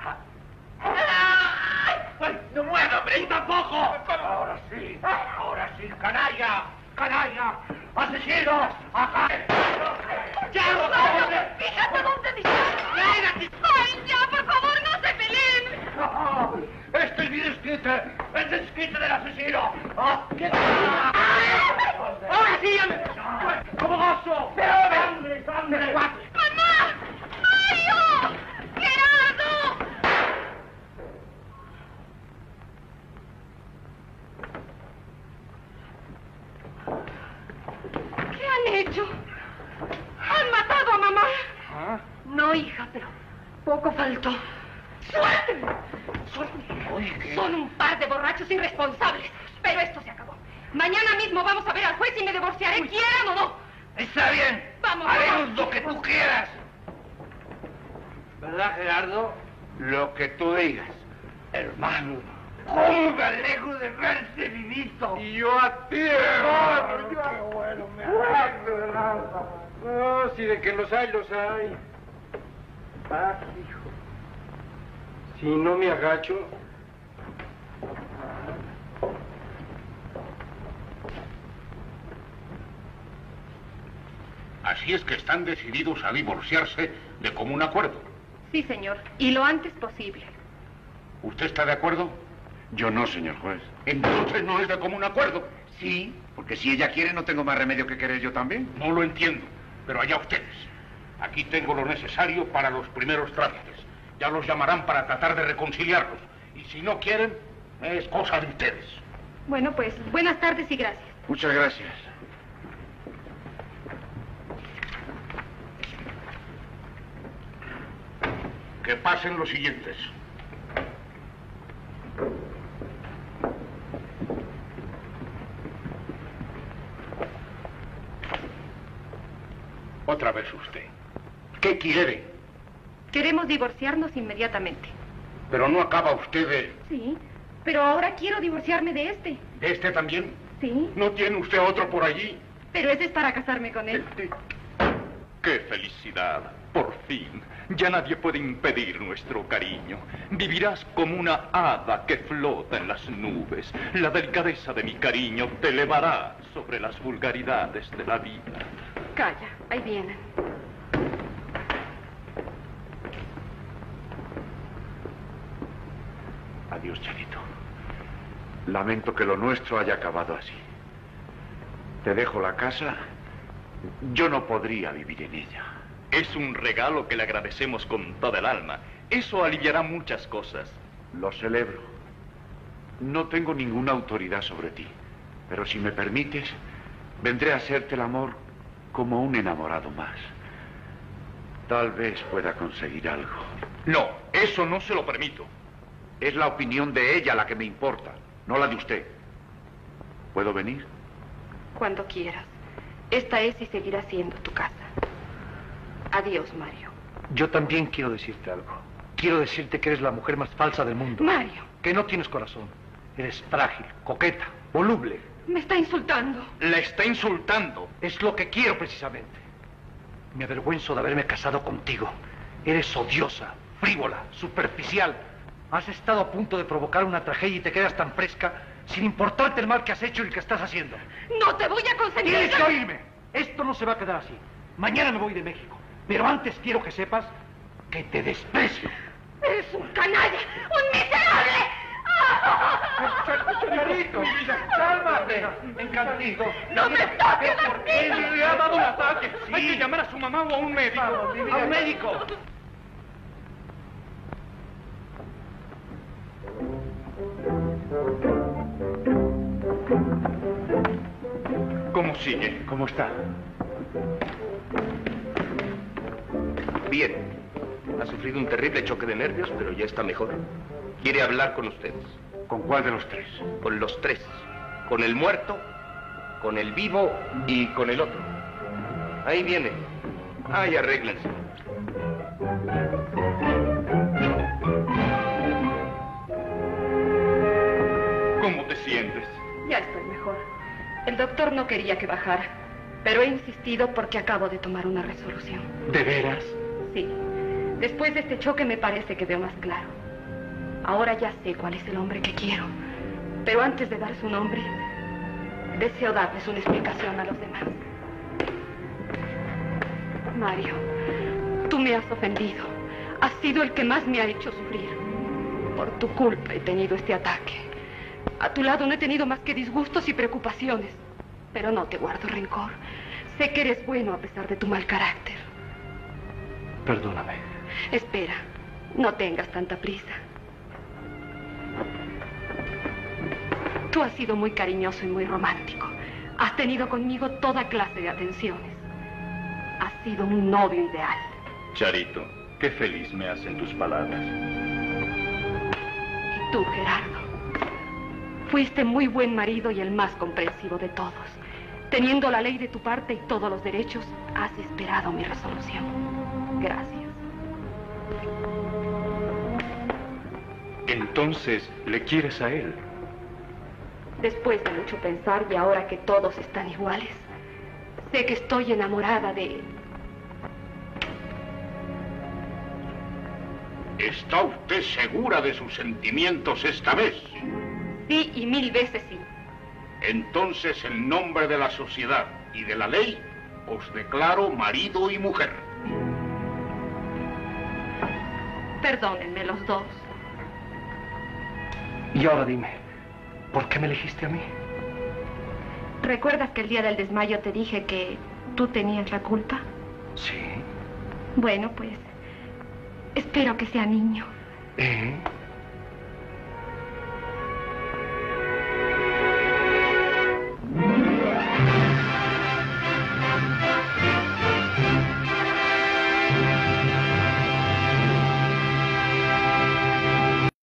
¡Ay, no puedo, hombre! ¡Tú tampoco! Ahora sí, ahora sí, canalla, canalla, asesino, acá. ¡Ya, ¡Mario! ¡Fíjate dónde disparas! ¡Ay, ya! ¡Por favor, no se peleen! No, este es mi desquite, el desquite del asesino. ¡Ah! ¿Qué? ¡Ahora sí, ya me... ¡Como gozo! ¡Sangre, sangre! ¡Mamá! ¡Mario! ¡Gerardo! ¿Qué han hecho? ¡Han matado a mamá! ¿Ah? No, hija, pero poco faltó. ¡Suéltenme! ¡Suéltenme! Son un par de borrachos irresponsables. Pero esto se acabó. Mañana mismo vamos a ver al juez y me divorciaré, quieran o no. Está bien. Vamos. Haremos lo que tú quieras. ¿Verdad, Gerardo? Lo que tú digas. Hermano, ¿cómo me alegro de verte vivito? Y yo a ti, hermano. Qué bueno, me alegro del alma. No, si de que los hay, los hay. Ah, hijo. Si no me agacho... Así es que están decididos a divorciarse de común acuerdo. Sí, señor. Y lo antes posible. ¿Usted está de acuerdo? Yo no, señor juez. Entonces no es de común acuerdo. Sí, porque si ella quiere no tengo más remedio que querer yo también. No lo entiendo, pero allá ustedes. Aquí tengo lo necesario para los primeros trámites. Ya los llamarán para tratar de reconciliarlos. Y si no quieren, es cosa de ustedes. Bueno, pues, buenas tardes y gracias. Muchas gracias. Que pasen los siguientes. Otra vez usted. ¿Qué quiere? Queremos divorciarnos inmediatamente. Pero no acaba usted de... Sí, pero ahora quiero divorciarme de este. ¿De este también? Sí, ¿No tiene usted otro por allí? pero ese es para casarme con él. ¡Qué felicidad! Por fin, ya nadie puede impedir nuestro cariño. Vivirás como una hada que flota en las nubes. La delicadeza de mi cariño te elevará sobre las vulgaridades de la vida. Calla, ahí vienen. Adiós, Chanito. Lamento que lo nuestro haya acabado así. Te dejo la casa. Yo no podría vivir en ella. Es un regalo que le agradecemos con toda el alma. Eso aliviará muchas cosas. Lo celebro. No tengo ninguna autoridad sobre ti. Pero si me permites, vendré a hacerte el amor como un enamorado más. Tal vez pueda conseguir algo. No, eso no se lo permito. Es la opinión de ella la que me importa, no la de usted. ¿Puedo venir? Cuando quieras. Esta es y seguirá siendo tu casa. Adiós, Mario. Yo también quiero decirte algo. Quiero decirte que eres la mujer más falsa del mundo. Mario. Que no tienes corazón. Eres frágil, coqueta, voluble. Me está insultando. La está insultando. Es lo que quiero precisamente. Me avergüenzo de haberme casado contigo. Eres odiosa, frívola, superficial. Has estado a punto de provocar una tragedia y te quedas tan fresca sin importarte el mal que has hecho y el que estás haciendo. No te voy a consentir. Tienes que oírme. Esto no se va a quedar así. Mañana me voy de México. Pero antes quiero que sepas que te desprecio. Eres un canalla, un miserable. Señorito, cálmate. Encantado. ¡No me toques las piernas! Le ha dado un ataque. Hay que llamar a su mamá o a un médico. A un médico. ¿Cómo sigue? ¿Cómo está? Bien. Ha sufrido un terrible choque de nervios, pero ya está mejor. Quiere hablar con ustedes. ¿Con cuál de los tres? Con los tres. Con el muerto, con el vivo y con el otro. Ahí viene. Ay, arréglense. ¿Cómo te sientes? Ya estoy mejor. El doctor no quería que bajara, pero he insistido porque acabo de tomar una resolución. ¿De veras? Sí. Después de este choque me parece que veo más claro. Ahora ya sé cuál es el hombre que quiero. Pero antes de dar su nombre, deseo darles una explicación a los demás. Mario, tú me has ofendido. Has sido el que más me ha hecho sufrir. Por tu culpa he tenido este ataque. A tu lado no he tenido más que disgustos y preocupaciones. Pero no te guardo rencor. Sé que eres bueno a pesar de tu mal carácter. Perdóname. Espera, no tengas tanta prisa. Tú has sido muy cariñoso y muy romántico. Has tenido conmigo toda clase de atenciones. Has sido un novio ideal. Charito, qué feliz me hacen tus palabras. Y tú, Gerardo, fuiste muy buen marido y el más comprensivo de todos. Teniendo la ley de tu parte y todos los derechos, has esperado mi resolución. Gracias. Entonces, ¿le quieres a él? Después de mucho pensar y ahora que todos están iguales, sé que estoy enamorada de él. ¿Está usted segura de sus sentimientos esta vez? Sí, y mil veces sí. Entonces, en nombre de la sociedad y de la ley, os declaro marido y mujer. Perdónenme los dos. Y ahora dime, ¿por qué me elegiste a mí? ¿Recuerdas que el día del desmayo te dije que tú tenías la culpa? Sí. Bueno, pues, espero que sea niño. ¿Eh?